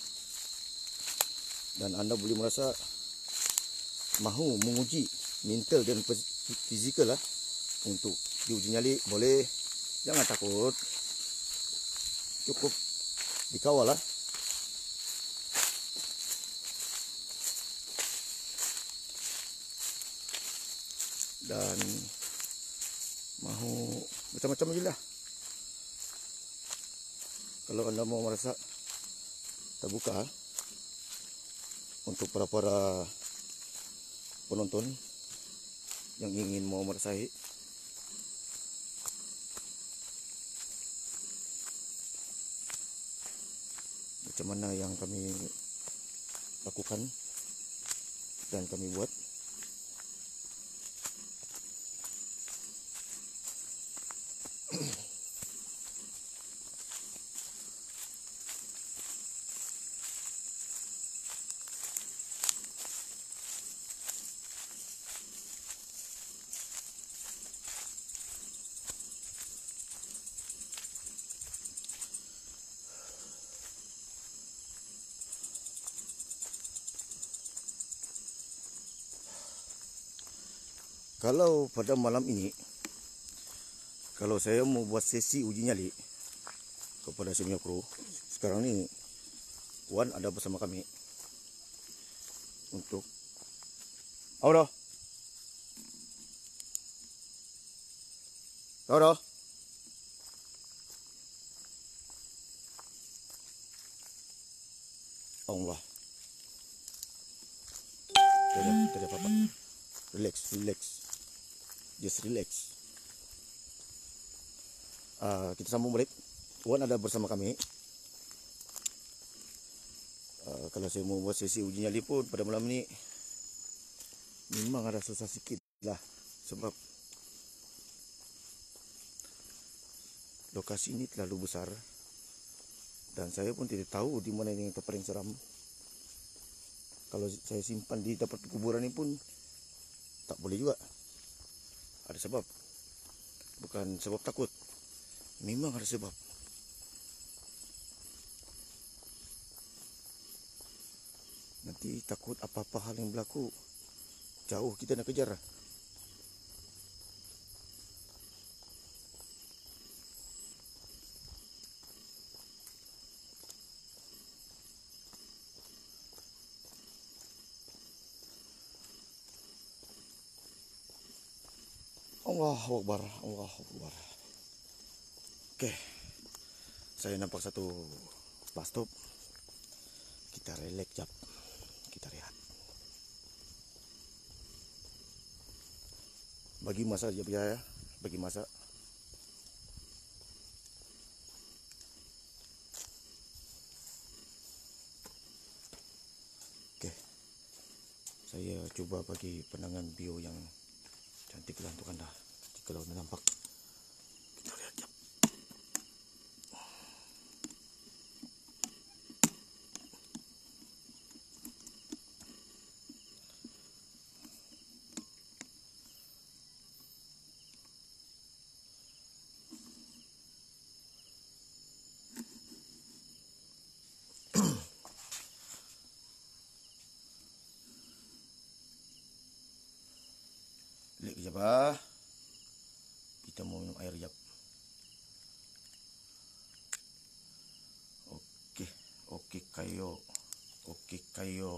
dan anda boleh merasa mahu menguji mental dan fizikal lah untuk diuji nyali, boleh, jangan takut, cukup dikawal lah. Dan mahu macam-macam je lah. Kalau anda mau merasa terbuka untuk para-para penonton yang ingin mau merasai, macam mana yang kami lakukan dan kami buat. Kalau pada malam ini, kalau saya mau buat sesi uji nyali kepada saya punya kru, sekarang ni Wan ada bersama kami untuk Aura. Aura. Allah. Tidak, tidak apa-apa. Relax, relax. Just relax. Uh, kita sambung balik. Wan ada bersama kami. Uh, kalau saya mau buat sesi uji nyali pun pada malam ni memang ada susah sikit lah, sebab lokasi ini terlalu besar dan saya pun tidak tahu di mana yang paling seram. Kalau saya simpan di tempat kuburan ini pun tak boleh juga. Ada sebab. Bukan sebab takut. Memang ada sebab. Nanti takut apa-apa hal yang berlaku, jauh kita nak kejar. Allahu Akbar, Allahu Akbar. Oke, saya nampak satu bus stop. Kita relax jap, kita rehat. Bagi masa jap ya, bagi masa. Oke. Saya coba bagi pandangan view yang cantik lah untuk anda. Jika anda nampak, kita lihat jap. Lihat kejap ah. Kita mau minum air jap. Okey, okey kayo. Okey kayo.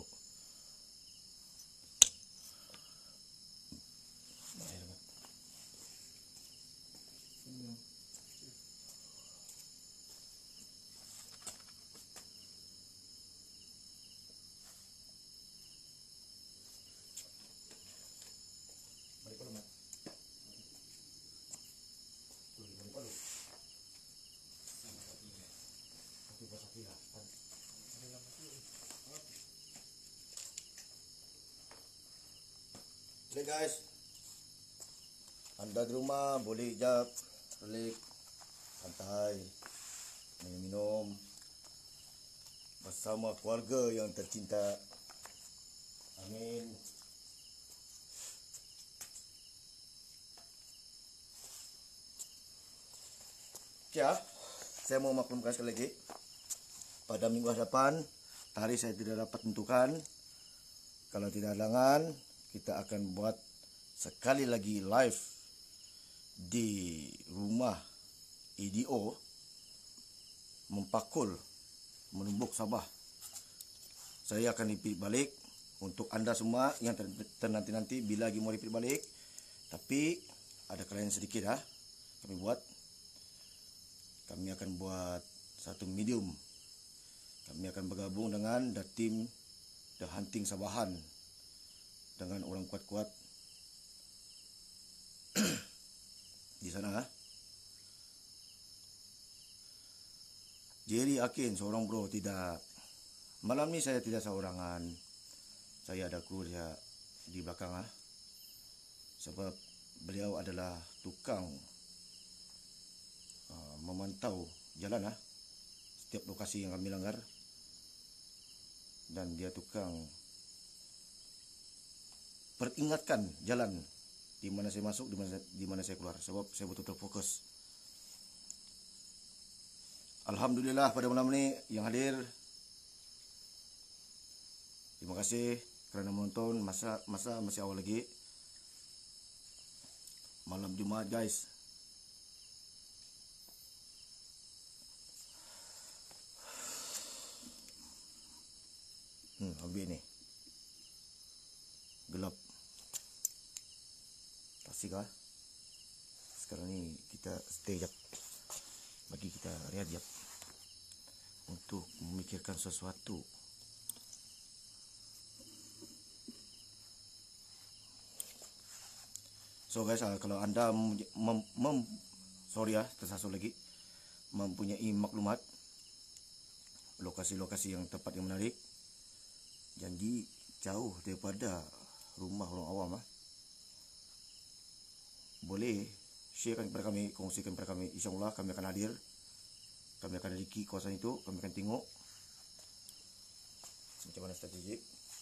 Oke guys, anda di rumah boleh jap relax, santai, minum-minum bersama keluarga yang tercinta. Amin. Oke ya, saya mau maklumkan sekali lagi, pada minggu hadapan tarikh saya tidak dapat tentukan. Kalau tidak halangan, kita akan buat sekali lagi live di rumah E D O Mempakul, Menumbuk, Sabah. Saya akan repeat balik untuk anda semua yang ternanti-nanti bila lagi mau repeat balik. Tapi ada kelainan sedikit ah. Kami buat kami akan buat satu medium. Kami akan bergabung dengan the team The Hunting Sabahan dengan orang kuat-kuat di sana. Jerry Akin seorang bro, tidak. Malam ni saya tidak seorangan. Saya ada kru dia di belakang ah. Sebab beliau adalah tukang uh, memantau jalan ah. Setiap lokasi yang kami langgar. Dan dia tukang peringatkan jalan di mana saya masuk, di mana di mana saya keluar, sebab saya betul-betul fokus. Alhamdulillah pada malam ini yang hadir, terima kasih kerana menonton. Masa masa masih awal lagi, malam Jumaat guys. Hmm, habis ni gelap. Pasti kah? Sekarang ni kita stay jap. Bagi kita rehat jap untuk memikirkan sesuatu. So guys, kalau anda mem, mem, mem sorry ya, tersasul lagi, mempunyai maklumat lokasi-lokasi yang tepat yang menarik, janji jauh daripada rumah orang awam ah, boleh sharekan kepada kami, kongsikan kepada kami. InsyaAllah kami akan hadir. Kami akan reliki kawasan itu. Kami akan tengok macam mana strategik.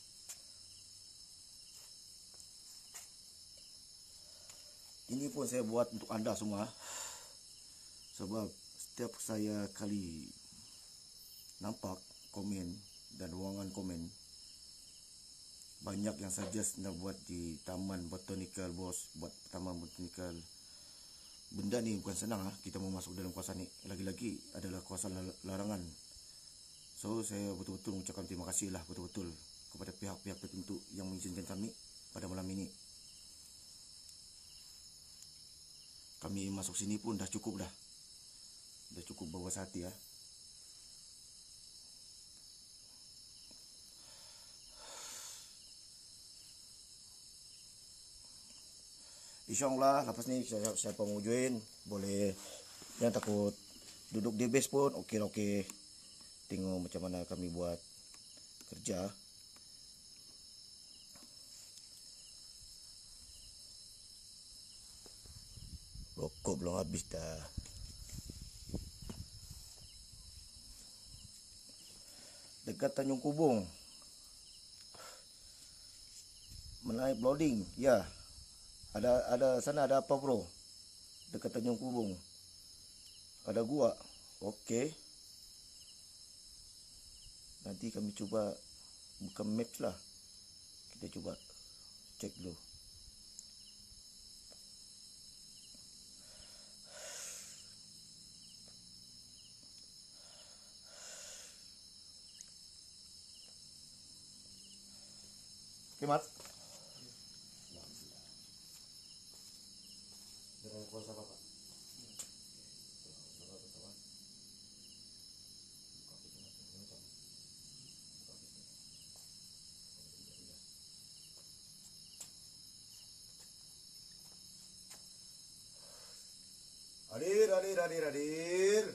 Ini pun saya buat untuk anda semua. Sebab setiap saya kali nampak komen dan ruangan komen, banyak yang suggest nak buat di taman botanical bos, buat taman botanical. Benda ni bukan senang ah, kita mau masuk dalam kawasan ni. Lagi-lagi adalah kawasan larangan. So saya betul-betul mengucapkan terima kasih lah betul-betul kepada pihak-pihak tertentu yang mengizinkan kami pada malam ini. Kami masuk sini pun dah cukup dah. Dah cukup berpuas hati ah. InsyaAllah lepas ni siapa, siapa mau join boleh. Jangan takut duduk di base pun okey lah, okey. Tengok macam mana kami buat kerja. Rokok belum habis dah. Dekat Tanjung Kubung. Menaik loading. Ya. Ada ada sana ada apa, bro? Dekat Tanjung Kubung. Ada gua. Okey. Nanti kami cuba buka maps lah. Kita coba cek dulu. Okey, Mat. Dengan kuasa Bapak. Hadir, hadir, hadir, hadir.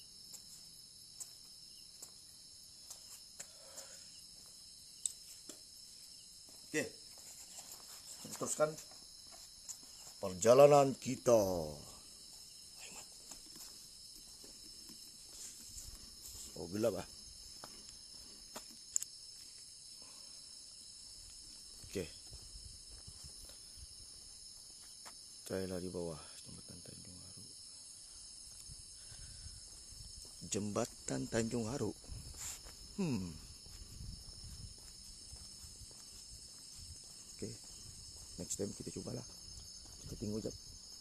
Oke, kita teruskan perjalanan kita. Oh, gelap ah. Oke. Trailer di bawah jembatan Tanjung Haru. Jembatan Tanjung Haru. Hmm. Oke. Next time kita cobalah. Kita tunggu jap.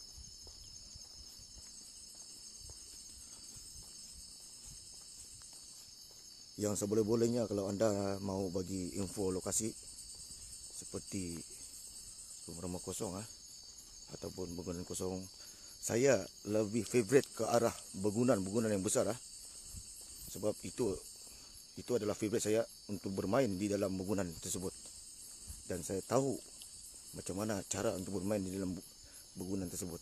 Yang seboleh-bolehnya kalau anda mau bagi info lokasi seperti rumah-rumah kosong ah ataupun bangunan kosong, saya lebih favorite ke arah bangunan-bangunan yang besar ah. Sebab itu itu adalah favorite saya untuk bermain di dalam bangunan tersebut. Dan saya tahu macam mana cara untuk bermain di dalam bangunan tersebut.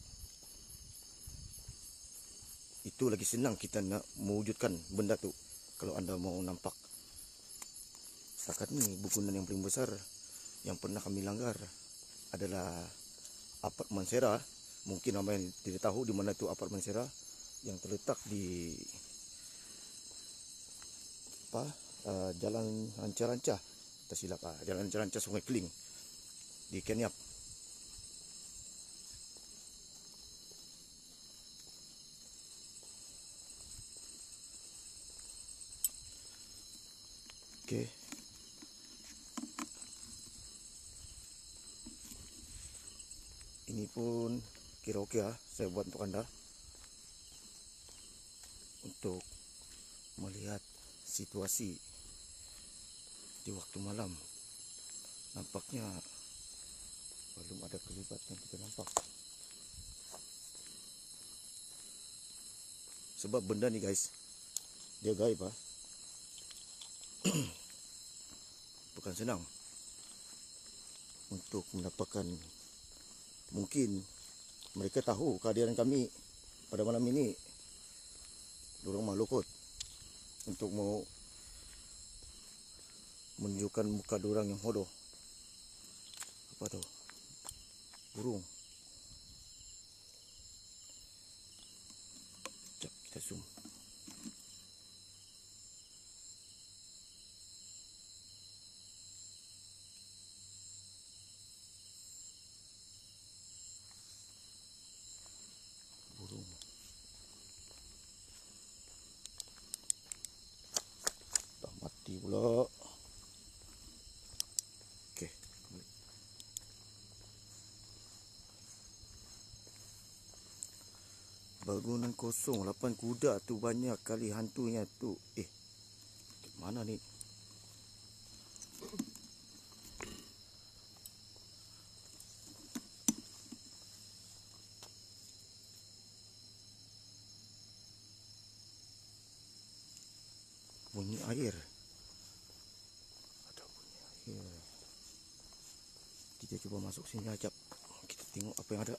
Itu lagi senang kita nak mewujudkan benda tu. Kalau anda mau nampak, setakat ni bangunan yang paling besar yang pernah kami langgar adalah Apartmen Sera. Mungkin ramai yang tidak tahu di mana itu Apartmen Sera, yang terletak di apa uh, Jalan Ranca-Ranca, tak silap ah, Jalan Ranca-Ranca Sungai Keling di Kenyap. Okey. Ini pun kira okey ah, saya buat untuk anda untuk melihat situasi di waktu malam. Nampaknya belum ada kelibat yang kita nampak. Sebab benda ni guys, dia gaib ah. Bukan senang untuk mendapatkan. Mungkin mereka tahu kehadiran kami pada malam ini. Dorang malu kot untuk mau menunjukkan muka dorang yang hodoh. Apa tu? Burung. Sekejap kita zoom. Burung. Dah mati pula. Okey. Bangunan kosong, lapan kuda tu banyak kali hantunya tu. Eh, mana ni? Bunyi air. Ada bunyi air. Kita cuba masuk sini ajak. Kita tengok apa yang ada.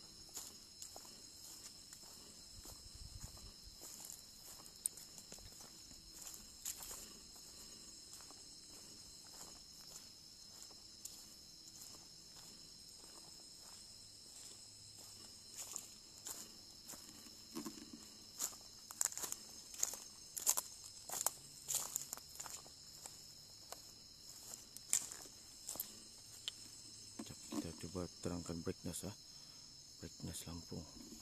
terangkan brightness ya, brightness lampu.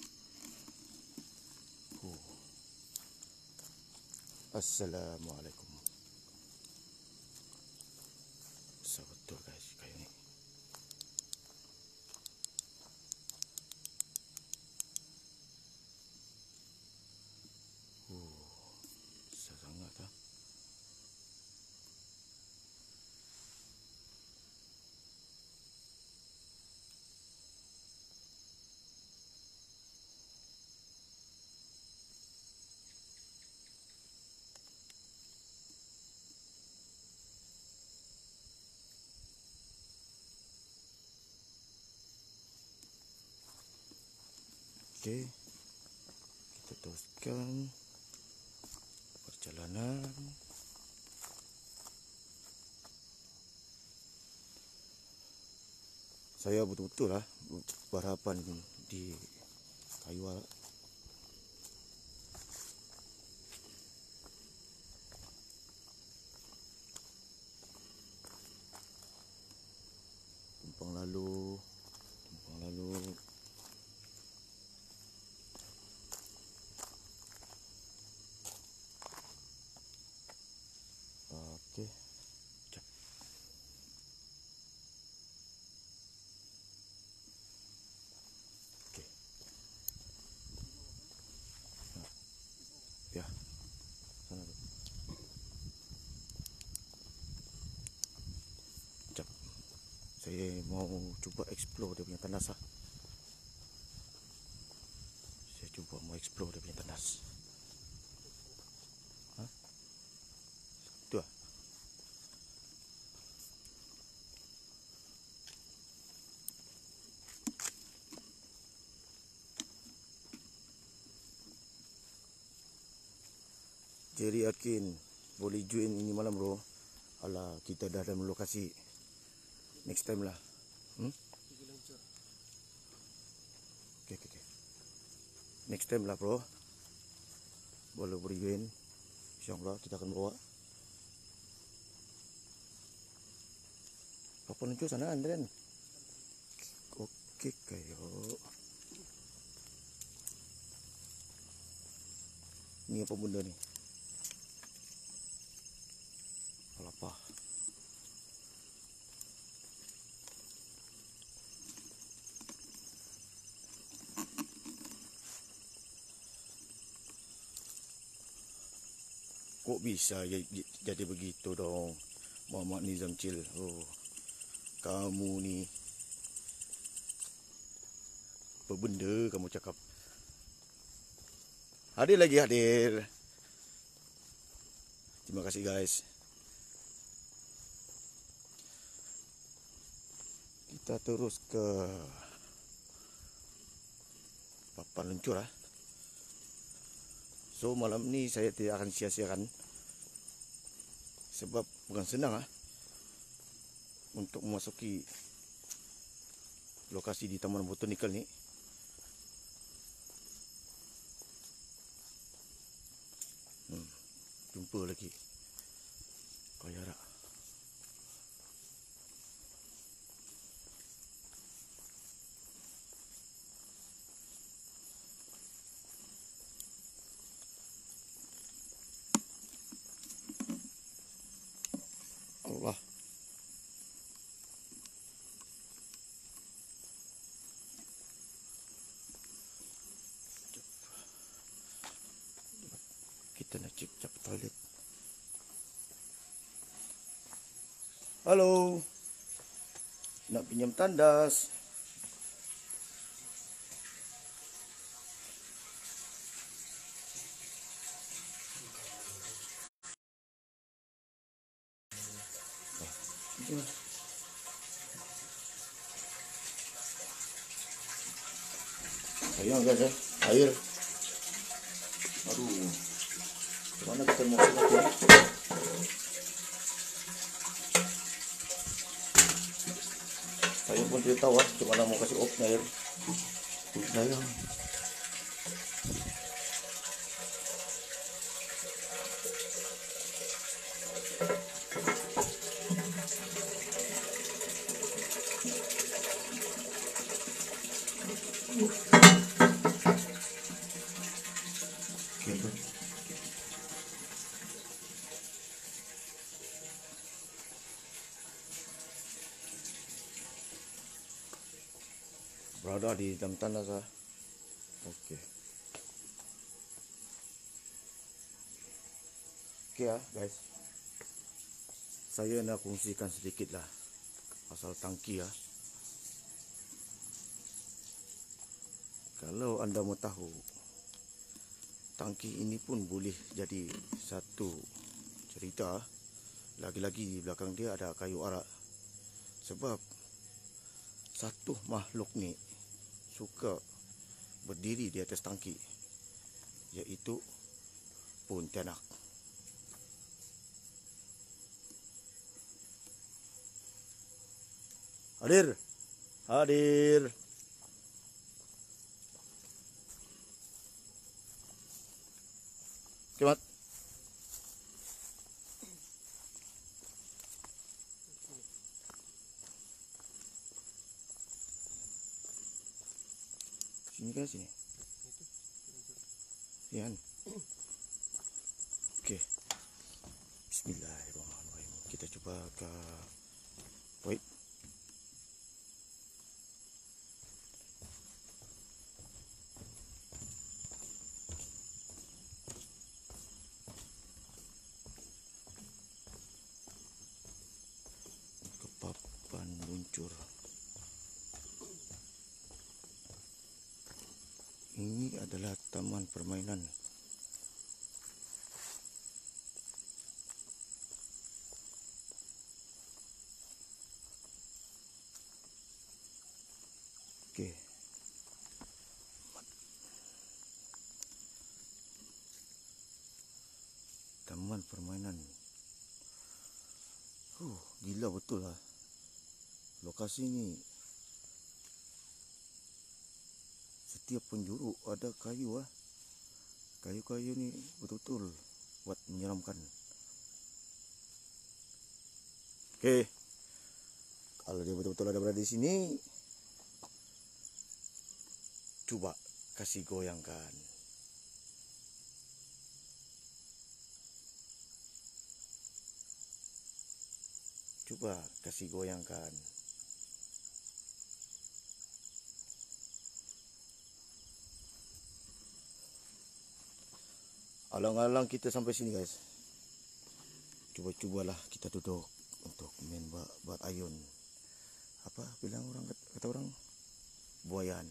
Oh. Assalamualaikum. Betul guys, kayu ini. Uh, sangat ah. Oke, kita teruskan perjalanan. Saya betul-betul lah berharapan di kayu arak. Tumpang lalu, tumpang lalu. Oke, cek. Oke. Nah, ya, sana tuh. Cek. Saya mau coba explore dia punya tandas. Saya coba mau explore dia punya tandas. Hah? Tuh. Jadi yakin boleh join ini malam bro. Alah, kita dah dalam lokasi. Next time lah. Hmm? Oke, oke, oke. Next time lah bro. Boleh boleh join. InsyaAllah kita akan bawa. Apa nuju sana Andren? Oke kayo. Ini apa benda nih? Apa? Kok bisa jadi begitu dong, Muhammad Nizam Cil? Oh, kamu nih, apa benda kamu cakap? Hadir lagi hadir. Terima kasih guys. Kita terus ke papan luncur lah. So malam ni saya tidak akan sia-siakan, sebab bukan senang ah untuk memasuki lokasi di Taman Botanikal ni. Hmm, jumpa lagi kayu arak. Allah. Kita nak cek cap toilet. Halo. Nak pinjam tandas. Sayang guys ya, air. Aduh, kemana kita mau lagi? Saya pun tidak tahu ah, cuma mau kasih off air. Sayang. berada di dalam tanah sah. Oke. Oke ya guys. Saya nak kongsikan sedikit lah pasal tangki ya. Kalau anda mau tahu, tangki ini pun boleh jadi satu cerita. Lagi-lagi di belakang dia ada kayu arak. Sebab satu makhluk ni suka berdiri di atas tangki, iaitu Pontianak. Hadir, hadir. Kemat. Sini kan sini. Ya. Oke. Bismillahirrahmanirrahim. Kita coba ke wait. Ke papan luncur. Ini adalah taman permainan. Oke. Taman permainan. Huh, gila betul lah. Lokasi ini setiap penjuru ada kayu ah. Kayu-kayu ni betul-betul buat menyeramkan. Oke. Kalau dia betul-betul ada berada di sini, coba kasih goyangkan. Coba kasih goyangkan. Alang-alang kita sampai sini guys. Coba-cobalah kita duduk untuk main bat ayun. Apa bilang orang kata orang? Buayan.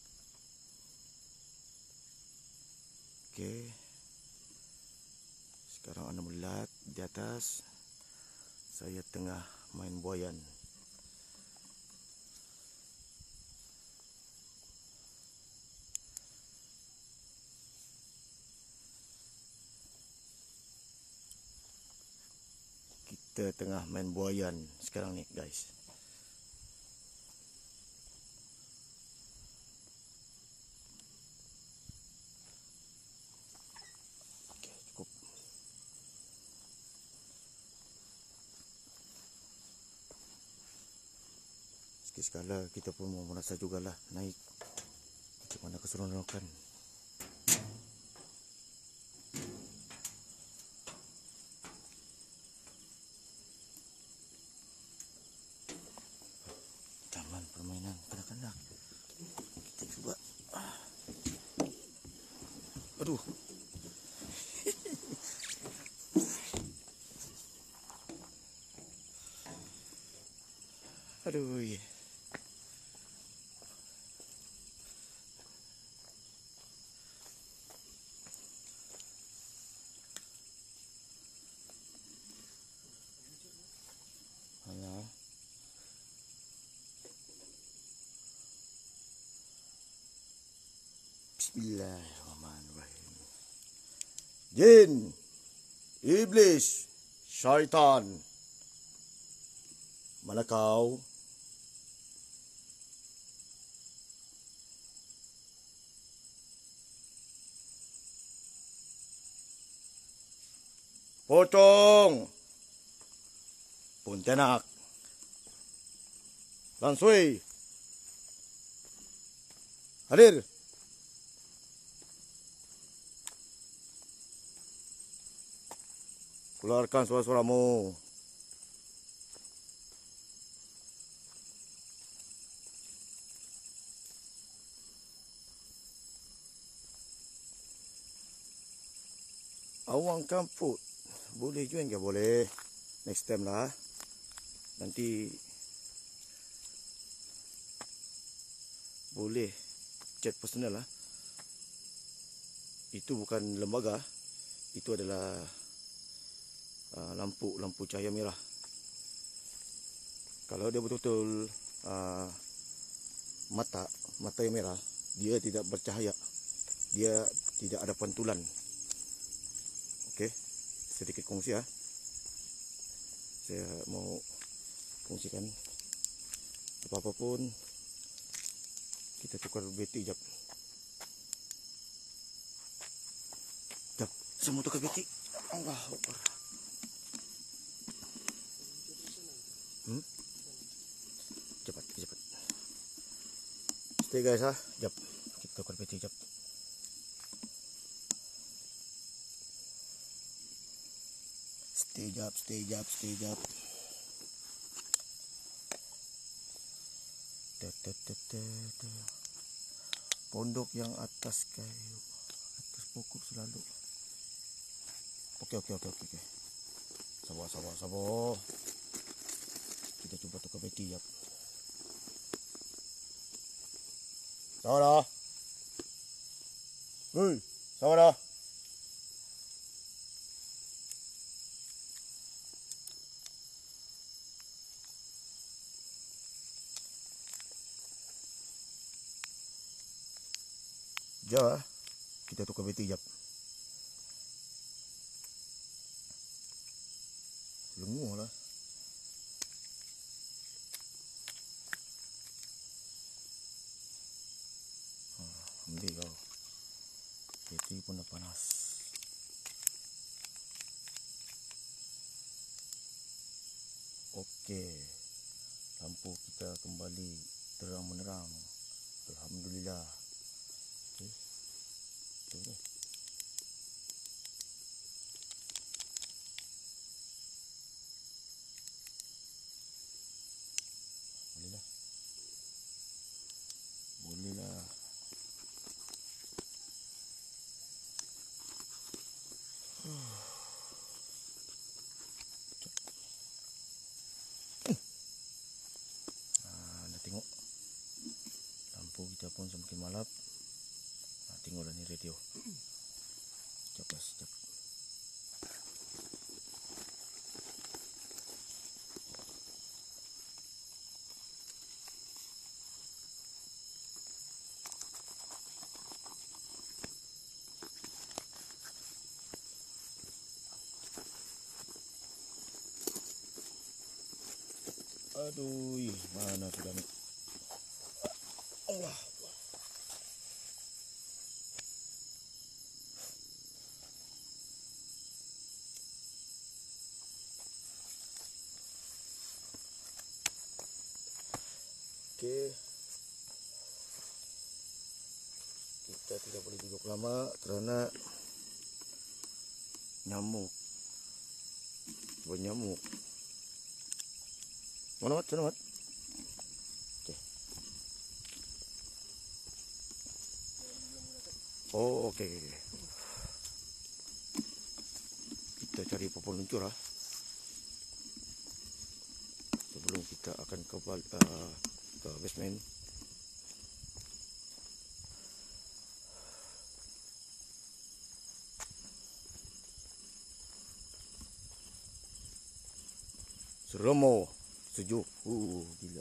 Oke. Sekarang anda melihat di atas saya tengah main buayan. Kita tengah main buayan sekarang nih guys. Oke, cukup. Sekali-sekala kita pun mau merasa jugalah naik bagaimana keseronokan. Taman permainan kanak-kanak. Kita coba. Aduh. Aduh. Iya. Alah. Bismillahirrahmanirrahim. Jin, iblis, syaitan, mana kau? Pocong, Pontianak, Lansui, hadir. Keluarkan suara-suaramu. Awang kamput. Boleh join ke? Boleh. Next time lah. Nanti boleh chat personal lah. Itu bukan lembaga. Itu adalah uh, lampu lampu cahaya merah. Kalau dia betul-betul uh, mata mata yang merah, dia tidak bercahaya. Dia tidak ada pantulan. Okey, sedikit kongsi ya. Saya mau kongsikan apa-apa pun. Kita tukar bateri jap. Jap, saya mau tukar bateri. Allah Akbar. Hmm? Cepat, cepat. Stay guys ha. Jap, kita tukar bateri jap. Stay jap, stay jap, stay jap. Da, da, da, da, da. Pondok yang atas kayu, atas pokok selalu. Okey, okey, okey, okey. Sabar, sabar, sabar. Kita cuba tukar bateri jap. Sabar dah. Hei, sabar dah. Jap, kita tukar bateri jap. Lenguh lah. Ha, ambil kau. Bateri pun dah panas. Okey. Lampu kita kembali terang menerang. Alhamdulillah. Okey. Tu ni. Boleh lah. Boleh lah. Anda tengok. Lampu kita pun semakin malap. Nah, tengoklah ni radio. Sekejap guys, sekejap. Aduh, mana sudah ni? Allah. Okey. Kita tidak boleh duduk lama kerana nyamuk. Bernyamuk. Mana mat? Sana mat? Okey. Oh, okey, okey. Kita cari pohon luncur lah. Sebelum kita akan ke uh, ke basement. Seromo, sejuk. Uh, gila.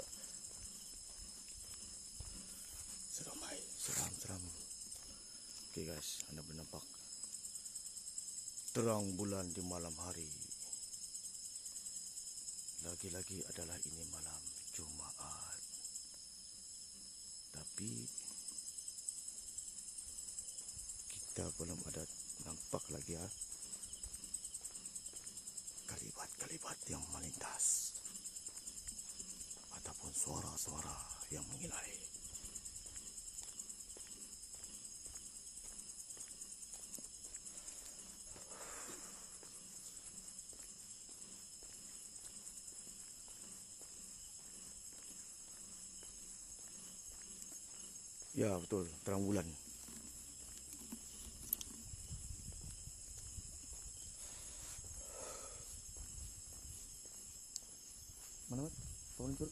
Seramai, seram, seram. Okey guys, anda boleh nampak terang bulan di malam hari. Lagi-lagi adalah ini malam Jumaat. Tapi kita belum ada nampak lagi ya kalibat-kalibat yang melintas ataupun suara-suara yang mengilai. Ya betul, terang bulan. Mana Mat? Pohon luncur.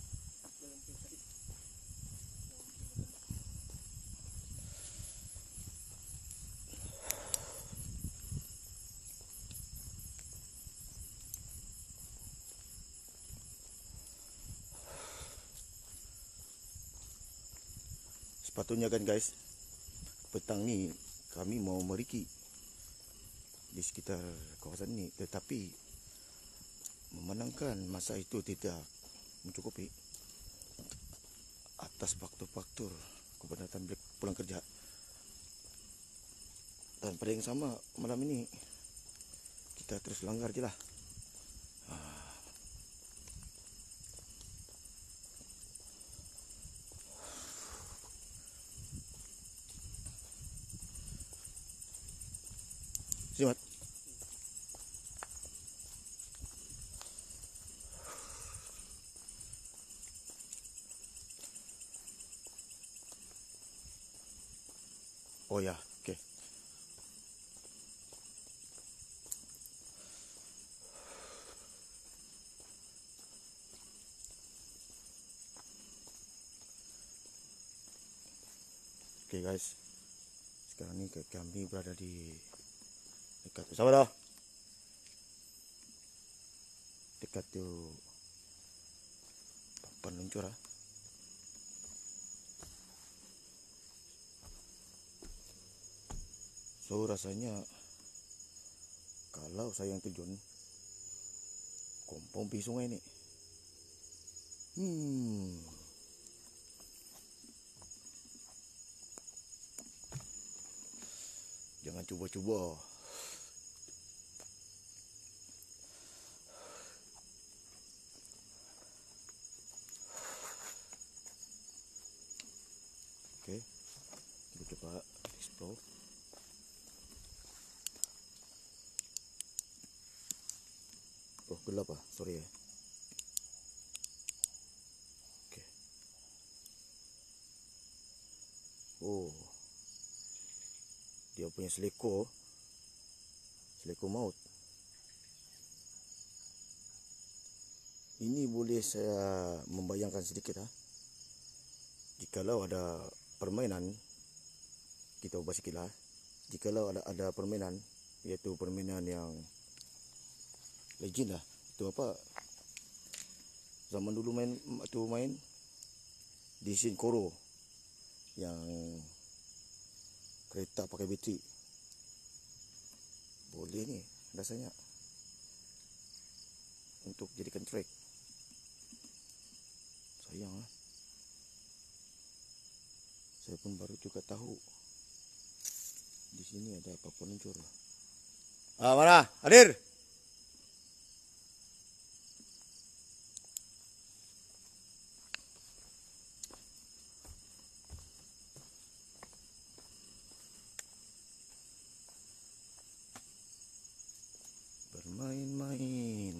Sepatutnya kan guys, petang ni kami mau meriki di sekitar kawasan ini, tetapi memenangkan masa itu tidak mencukupi atas faktor-faktor keberatan beliau pulang kerja. Dan pada yang sama malam ini kita terus langgar je lah. Simat. Oh ya, oke. Okay. Oke okay, guys, sekarang ini kami berada di dekat sama dah dekat tu papan luncur ah. So rasanya kalau saya yang terjun kompong pi sungai ni, hmm jangan cuba-cuba. Oke, kita coba explore. Oh gelap ah, sorry ya. Oke. Oh, dia punya seleko, seleko maut. Ini boleh saya membayangkan sedikit ah. Jikalau ada permainan, kita ubah sikit lah. Jikalau ada ada permainan, iaitu permainan yang legend lah. Itu apa? Zaman dulu main tu main di Sin Koro yang kereta pakai bateri. Boleh ni rasanya untuk jadikan track. Sayang lah. Saya pun baru juga tahu di sini ada papan luncur. Ah mana? Hadir. Bermain-main.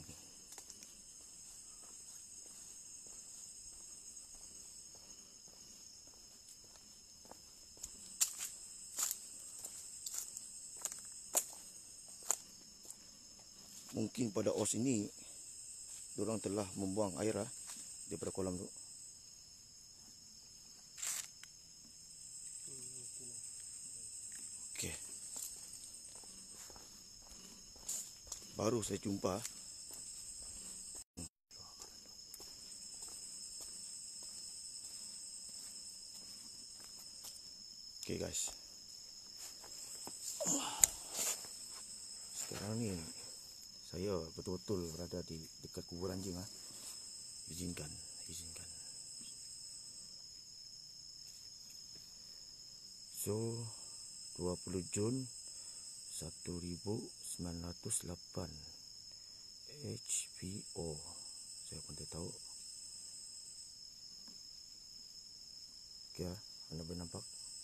Mungkin pada os ini diorang telah membuang air lah daripada kolam tu. Okey. Baru saya jumpa. Okey guys. Sekarang ni saya betul-betul berada di dekat kubur anjing ah. Izinkan, izinkan. So, dua puluh Jun seribu sembilan ratus lapan H P O. Saya pun tak tahu. Okey, anda boleh nampak.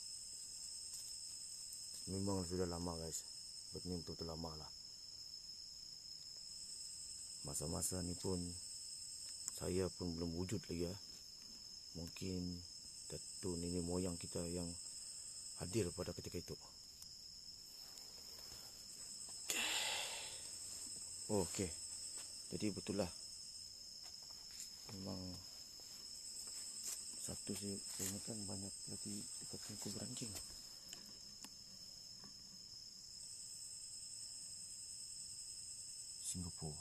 Memang sudah lama guys. Betul-betul lama lah. Masa-masa ni pun saya pun belum wujud lagi ya. Mungkin datuk nenek moyang kita yang hadir pada ketika itu. Oh, okey. Jadi betul lah. Memang satu sih, saya ini kan banyak lagi dekatnya aku berancing. Singapura.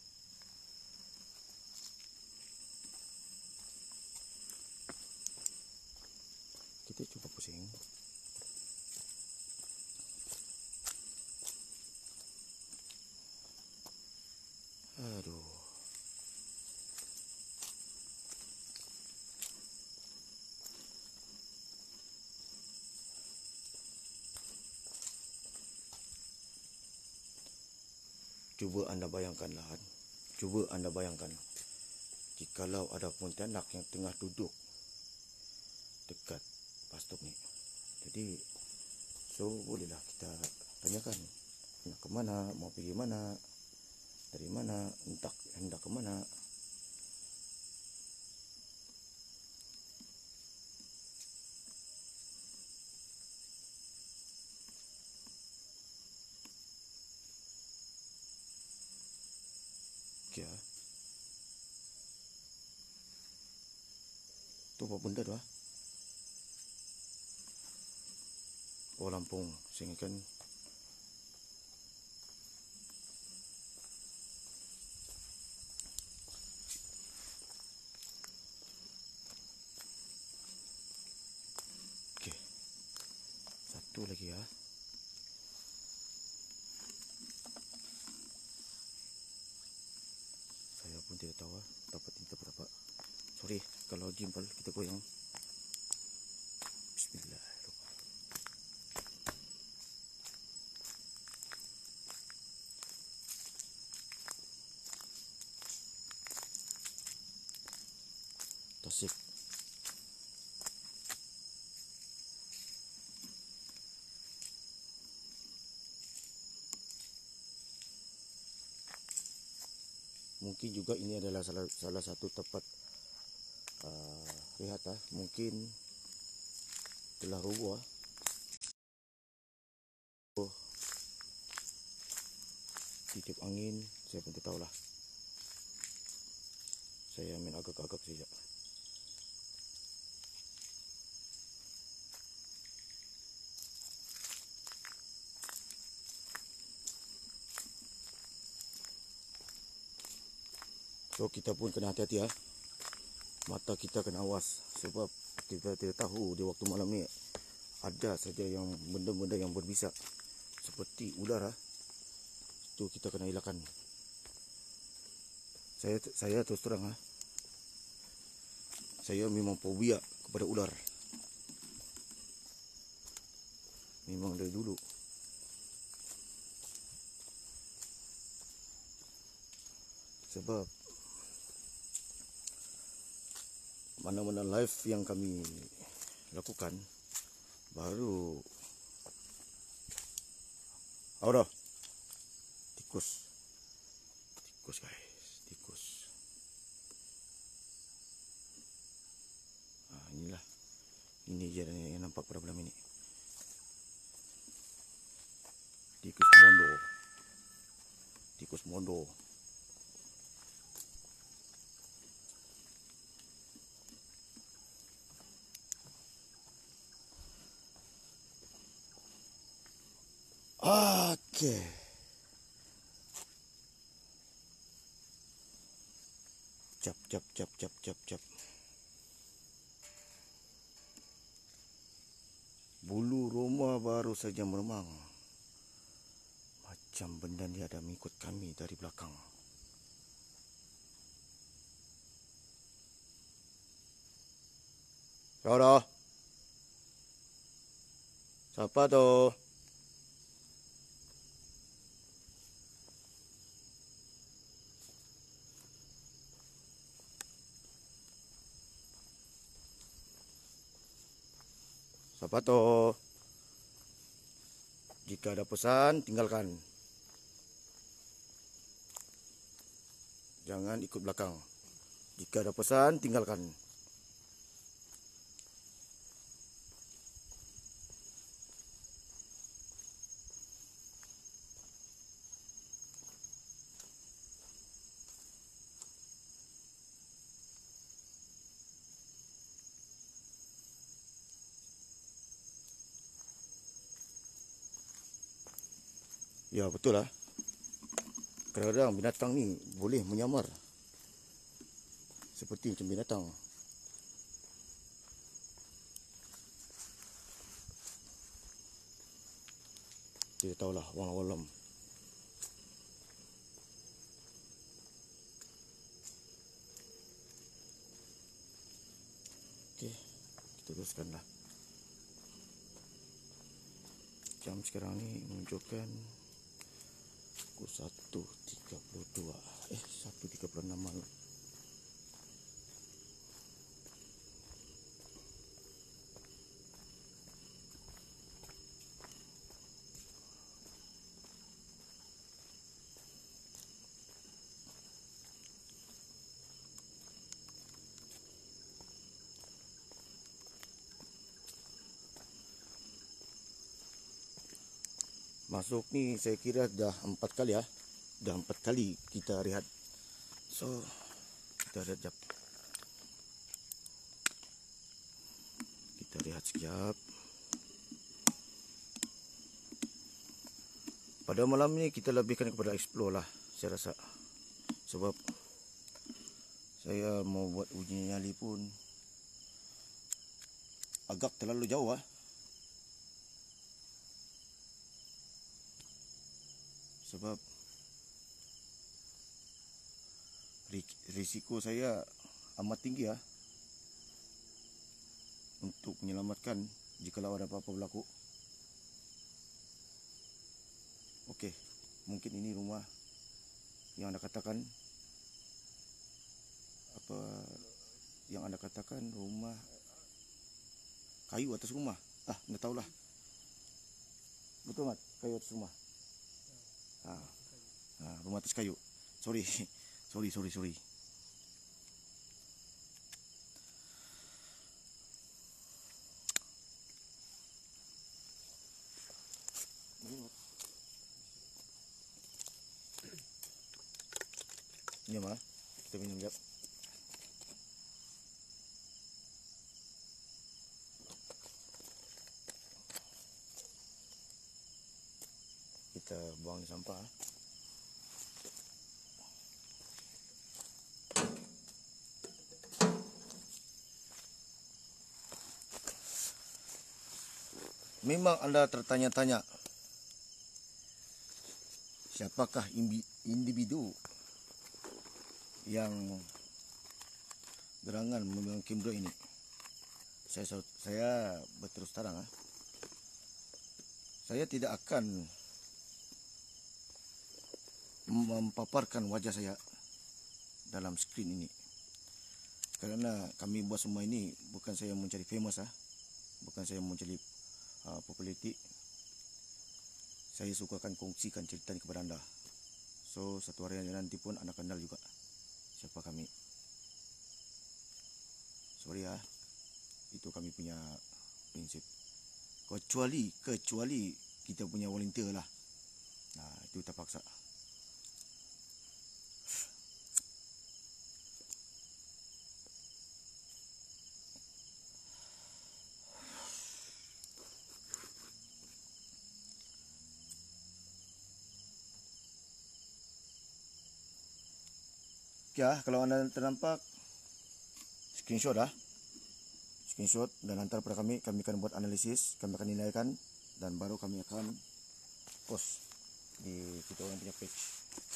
Kita coba pusing. Aduh. Coba Anda bayangkanlah, coba Anda bayangkan, jikalau ada pontianak yang tengah duduk dekat bus stop ni. Jadi, so bolehlah kita tanyakan, nak ke mana, mau pergi mana, dari mana, hendak hendak ke mana. Ya. Tu apa benda tu ah? Oh, Lampung. Saya ingatkan okey. Satu lagi ya. Saya pun tidak tahu ah, dapat tidak berapa. Sorry kalau gimbal kita goyang. Bismillahirrahmanirrahim. Tasik. Mungkin juga ini adalah salah, salah satu tempat uh, rehat ah. Mungkin telah rubuh ah. Oh, tiup angin, saya pun tidak tahulah. Saya main agak-agak saja. So kita pun kena hati-hati ya. Mata kita kena awas sebab kita tidak tahu di waktu malam ni ada saja yang benda-benda yang berbisa seperti ular ah. Itu kita kena elakkan. Saya saya terus terang ah. Saya memang fobia kepada ular. Memang dari dulu. Sebab mana-mana live yang kami lakukan baru oh dah tikus tikus guys tikus ah, inilah ini je yang nampak pada malam ini tikus mondo tikus mondo. Okey. Cap cap cap cap cap cap. Bulu roma baru saja meremang. Macam benda ni ada mengikut kami dari belakang. Siapa? Siapa tu? Siapa tu? Jika ada pesan, tinggalkan. Jangan ikut belakang. Jika ada pesan, tinggalkan. Ya betul lah. Kadang-kadang binatang ni boleh menyamar seperti macam binatang. Tidak tahulah, wallahu alam. Okey, kita teruskanlah. Jam sekarang ni menunjukkan pukul satu tiga puluh dua. Eh, satu tiga puluh enam malam. Masuk ni saya kira dah empat kali ya. Dah empat kali kita rehat. So, kita rehat sekejap. Kita rehat sekejap. Pada malam ni kita lebihkan kepada explore lah, saya rasa. Sebab saya mau buat uji nyali pun agak terlalu jauh lah. Sebab risiko saya amat tinggi ya untuk menyelamatkan jikalau ada apa-apa berlaku. Okey, mungkin ini rumah yang anda katakan apa yang anda katakan rumah kayu atas rumah. Ah, anda tahulah. Betul mat, kayu atas rumah. Ah, ah, rumah atas kayu. Sorry, sorry, sorry, sorry. Ini mah, kita minum jap. Kita buang di sampah. Memang anda tertanya-tanya, siapakah individu yang gerangan memegang kamera ini? Saya saya berterus terang, saya tidak akan mempaparkan wajah saya dalam skrin ini, kerana kami buat semua ini bukan saya mencari famous ah, bukan saya mencari uh, populariti. Saya sukakan kongsikan cerita ini kepada anda. So satu hari nanti pun anda kenal juga siapa kami. Sorry ya, itu kami punya prinsip. Kecuali kecuali kita punya volunteer lah. Nah, itu terpaksa. Ya, kalau anda ternampak, screenshot lah, screenshot dan hantar pada kami. Kami akan buat analisis, kami akan nilaikan, dan baru kami akan post di kita orang punya page.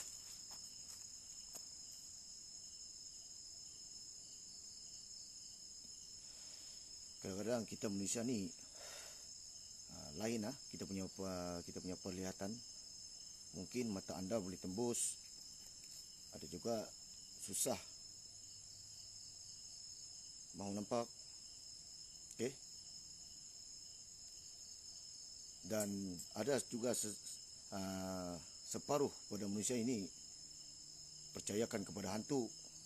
Kadang-kadang kita Malaysia ni uh, lain lah, kita punya uh, kita punya perlihatan. Mungkin mata anda boleh tembus, ada juga susah mau nampak. Okey. Dan ada juga se, uh, separuh pada Malaysia ini percayakan kepada hantu.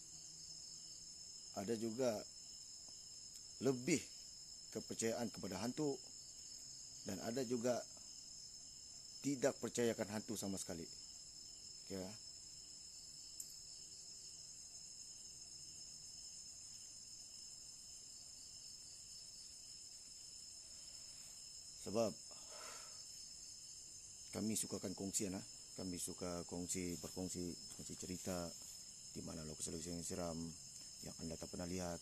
Ada juga lebih kepercayaan kepada hantu, dan ada juga tidak percayakan hantu sama sekali. Okey. Sebab kami sukakan kongsian ah. Kami suka kongsi berkongsi kongsi cerita di mana lokasi-lokasi yang seram yang Anda tak pernah lihat.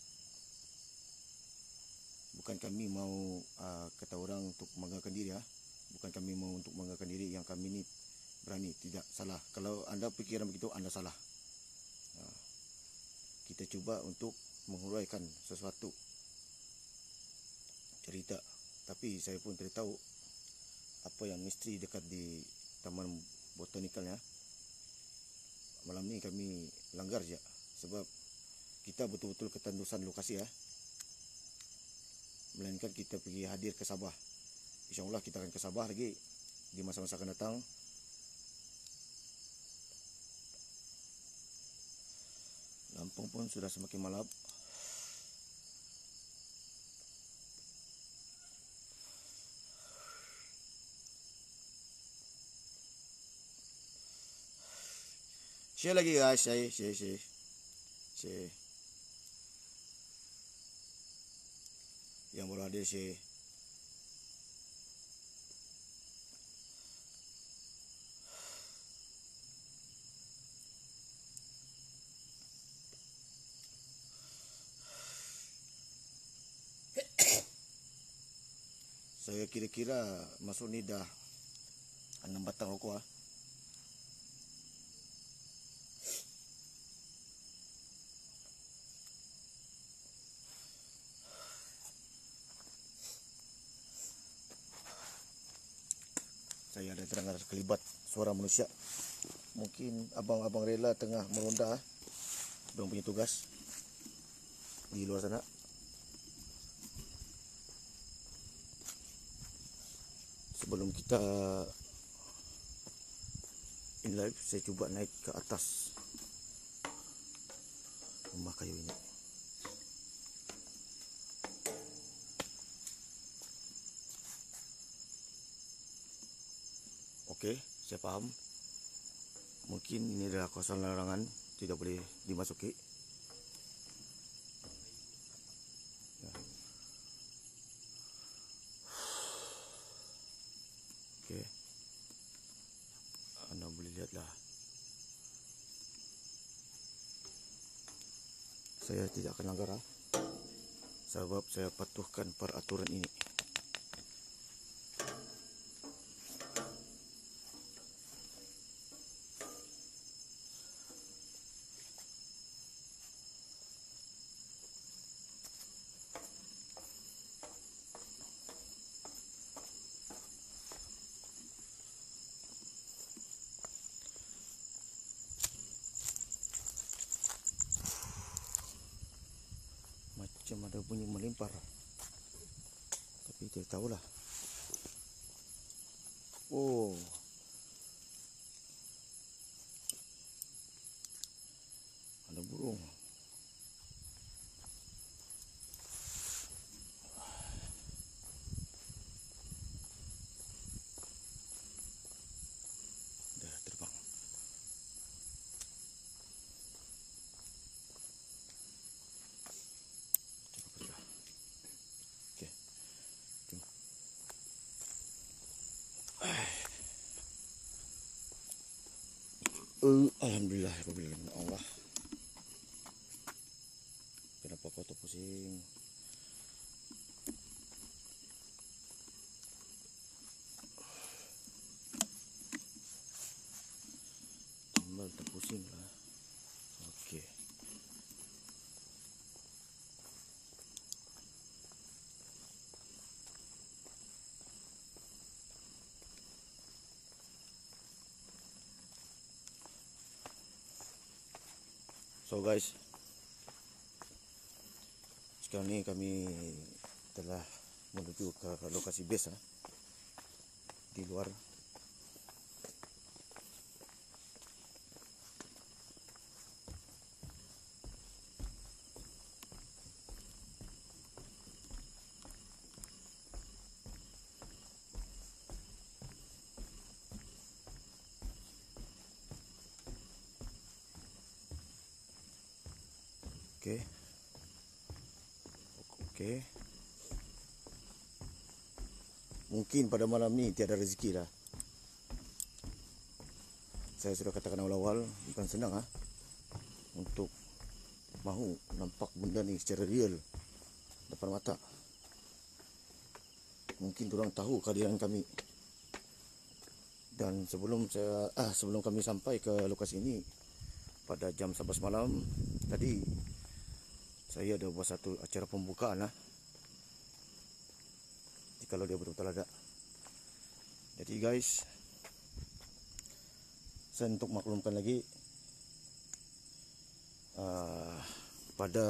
Bukan kami mau uh, kata orang untuk membanggakan diri ah. Bukan kami mau untuk membanggakan diri yang kami ni berani, tidak, salah. Kalau Anda pikiran begitu, Anda salah. Uh, kita cuba untuk menghuraikan sesuatu cerita, tapi saya pun tidak tahu apa yang misteri dekat di Taman Botanikalnya. Malam ni kami langgar je sebab kita betul-betul ketandusan lokasi ya. Melainkan kita pergi hadir ke Sabah. InsyaAllah kita akan ke Sabah lagi di masa-masa akan datang. Lampung pun sudah semakin malam. Share lagi guys, share, share, share, share. Yang baru hadir share. Saya kira-kira masuk ni dah enam batang rokok ah. Saya ada terdengar kelibat suara manusia. Mungkin abang-abang rela tengah meronda ah. Diorang punya tugas di luar sana. Sebelum kita in live, saya cuba naik ke atas rumah kayu ini. Oke, saya paham. Mungkin ini adalah kawasan larangan, tidak boleh dimasuki. Ya. Oke, Anda boleh lihatlah. Saya tidak akan langgar, sebab saya patuhkan peraturan ini. Macam ada bunyi melimpar, tapi tidak tahulah. Oh, ada burung. Dah terbang. Uh, Alhamdulillah, Alhamdulillah, Allah. Kenapa kau tu pusing? Timbal tak pusing lah. Okey. So guys, sekarang ni kami telah menuju ke lokasi base ah, di luar. Okey. Okey. Mungkin pada malam ni tiada rezeki dah. saya sudah katakan awal-awal, bukan senang ha, untuk mahu nampak benda ni secara real depan mata. Mungkin orang tahu kehadiran kami. Dan sebelum saya ah sebelum kami sampai ke lokasi ini pada jam sebelas malam tadi, saya ada buat satu acara pembukaan lah. Jikalau dia betul-betul ada. Jadi guys, saya untuk maklumkan lagi, uh, pada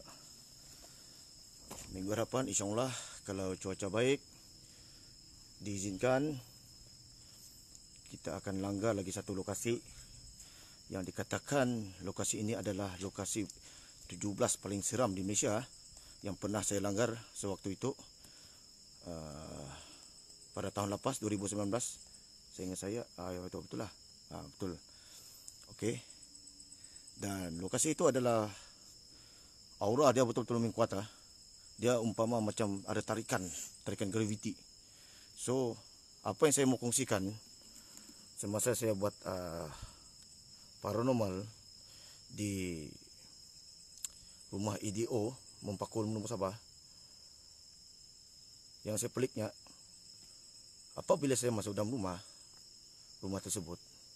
minggu hadapan insyaAllah kalau cuaca baik diizinkan, kita akan langgar lagi satu lokasi yang dikatakan lokasi ini adalah lokasi tujuh belas paling seram di Malaysia yang pernah saya langgar sewaktu itu uh, pada tahun lepas dua ribu sembilan belas. Saya ingat saya ah, ya, betul betul lah ah, betul. Okey, dan lokasi itu adalah aura dia betul-betul kuat ah. Dia umpama macam ada tarikan tarikan graviti. So apa yang saya mau kongsikan semasa saya buat uh, paranormal di rumah E D O Mempakul Menunggu Sabah, yang saya peliknya, apabila saya masuk dalam rumah rumah tersebut,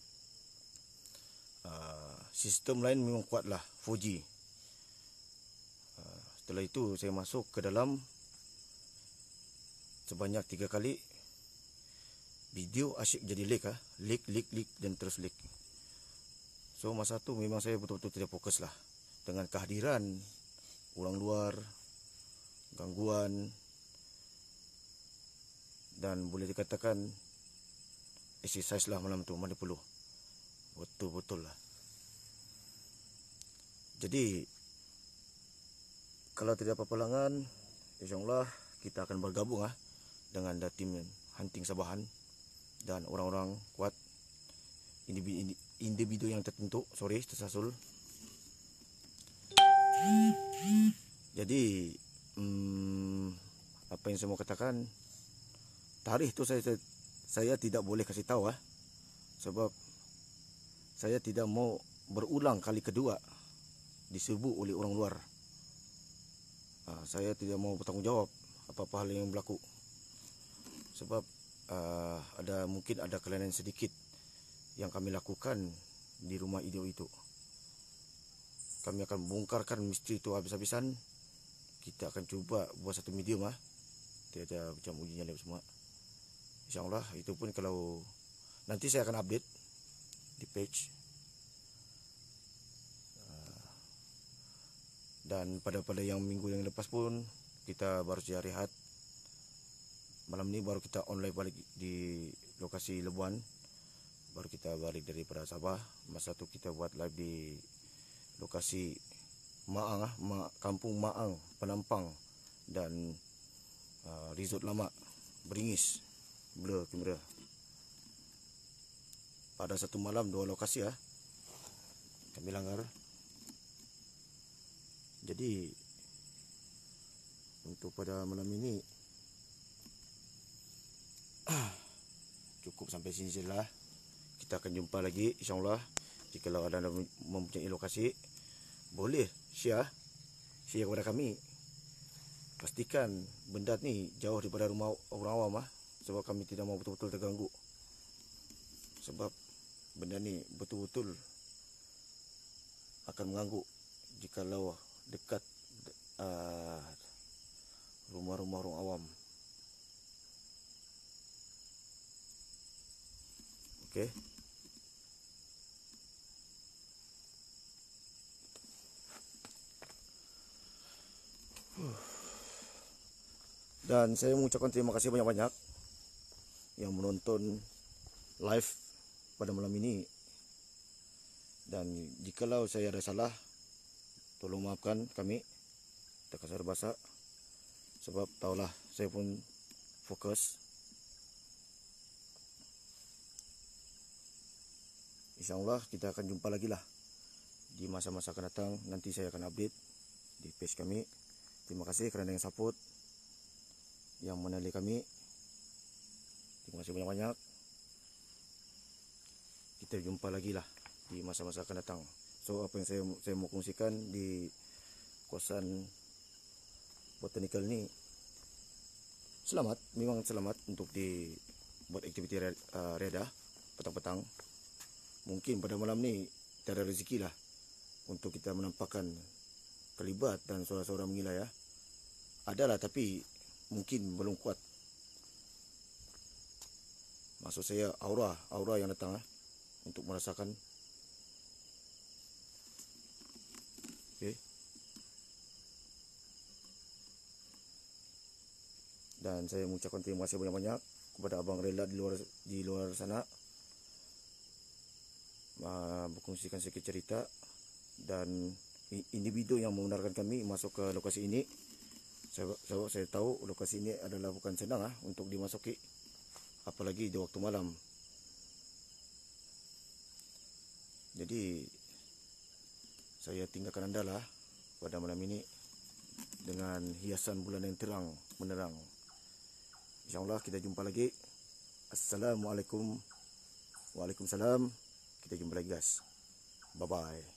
uh, sistem lain memang kuatlah, empat G. Uh, setelah itu saya masuk ke dalam sebanyak tiga kali. Video asyik jadi leak ah, leak, leak, leak dan terus leak. So masa tu memang saya betul-betul tidak fokus lah dengan kehadiran orang luar, gangguan, dan boleh dikatakan exercise lah malam tu, mana perlu. Betul-betul lah. Jadi kalau tidak apa-apa halangan, insyaAllah kita akan bergabung ah dengan tim hunting Sabahan dan orang-orang kuat, individu, individu yang tertentu, sorry tersasul. Jadi hmm, apa yang saya mau katakan, tarikh itu saya saya tidak boleh kasih tahu ah, sebab saya tidak mau berulang kali kedua diserbu oleh orang luar. Ah, saya tidak mau bertanggungjawab apa-apa hal yang berlaku, sebab Uh, ada mungkin ada kelainan sedikit yang kami lakukan di rumah E D O itu. Kami akan bongkarkan misteri itu habis-habisan. Kita akan cuba buat satu medium ah, tiada macam uji nyali semua. InsyaAllah itu pun kalau nanti saya akan update di page. Uh, dan pada pada yang minggu yang lepas pun kita baru saja rehat. Malam ni baru kita online balik di lokasi Lebuan. Baru kita balik daripada Sabah. Masa tu kita buat live di lokasi Maang ah, Ma, Kampung Maang, Penampang dan uh, resort lama Beringis. Blur kamera. Pada satu malam dua lokasi ah, kami langgar. Jadi untuk pada malam ini cukup sampai sini sajalah. Kita akan jumpa lagi insyaAllah. Jika ada mempunyai lokasi, boleh share share kepada kami. Pastikan benda ni jauh daripada rumah orang awam ah, sebab kami tidak mahu betul-betul terganggu. Sebab benda ni betul-betul akan mengganggu jikalau dekat uh, rumah-rumah orang awam. Okey. Dan saya mengucapkan terima kasih banyak-banyak yang menonton live pada malam ini. Dan jikalau saya ada salah, tolong maafkan kami, tak kasar bahasa, sebab tahulah saya pun fokus. InsyaAllah kita akan jumpa lagi lah di masa-masa akan datang. Nanti saya akan update di page kami. Terima kasih kerana yang support, yang menilai kami. Terima kasih banyak-banyak. kita jumpa lagi lah di masa-masa akan datang. So apa yang saya saya mau kongsikan di kawasan botanical ni, selamat, memang selamat untuk dibuat aktiviti uh, reda petang-petang. Mungkin pada malam ni tiada rezeki lah untuk kita menampakkan kelibat dan suara-suara mengilai ya. Adalah, tapi mungkin belum kuat. Maksud saya aura, aura yang datang lah untuk merasakan. Okay. Dan saya mengucapkan terima kasih banyak-banyak kepada Abang Rela di luar di luar sana, uh, berkongsikan sedikit cerita dan individu yang membenarkan kami masuk ke lokasi ini. Saya, saya, saya tahu lokasi ini adalah bukan senang ah untuk dimasuki, apalagi di waktu malam. Jadi saya tinggalkan anda lah pada malam ini dengan hiasan bulan yang terang menerang. InsyaAllah kita jumpa lagi. Assalamualaikum. Waalaikumsalam. Kita jumpa lagi guys. Bye bye.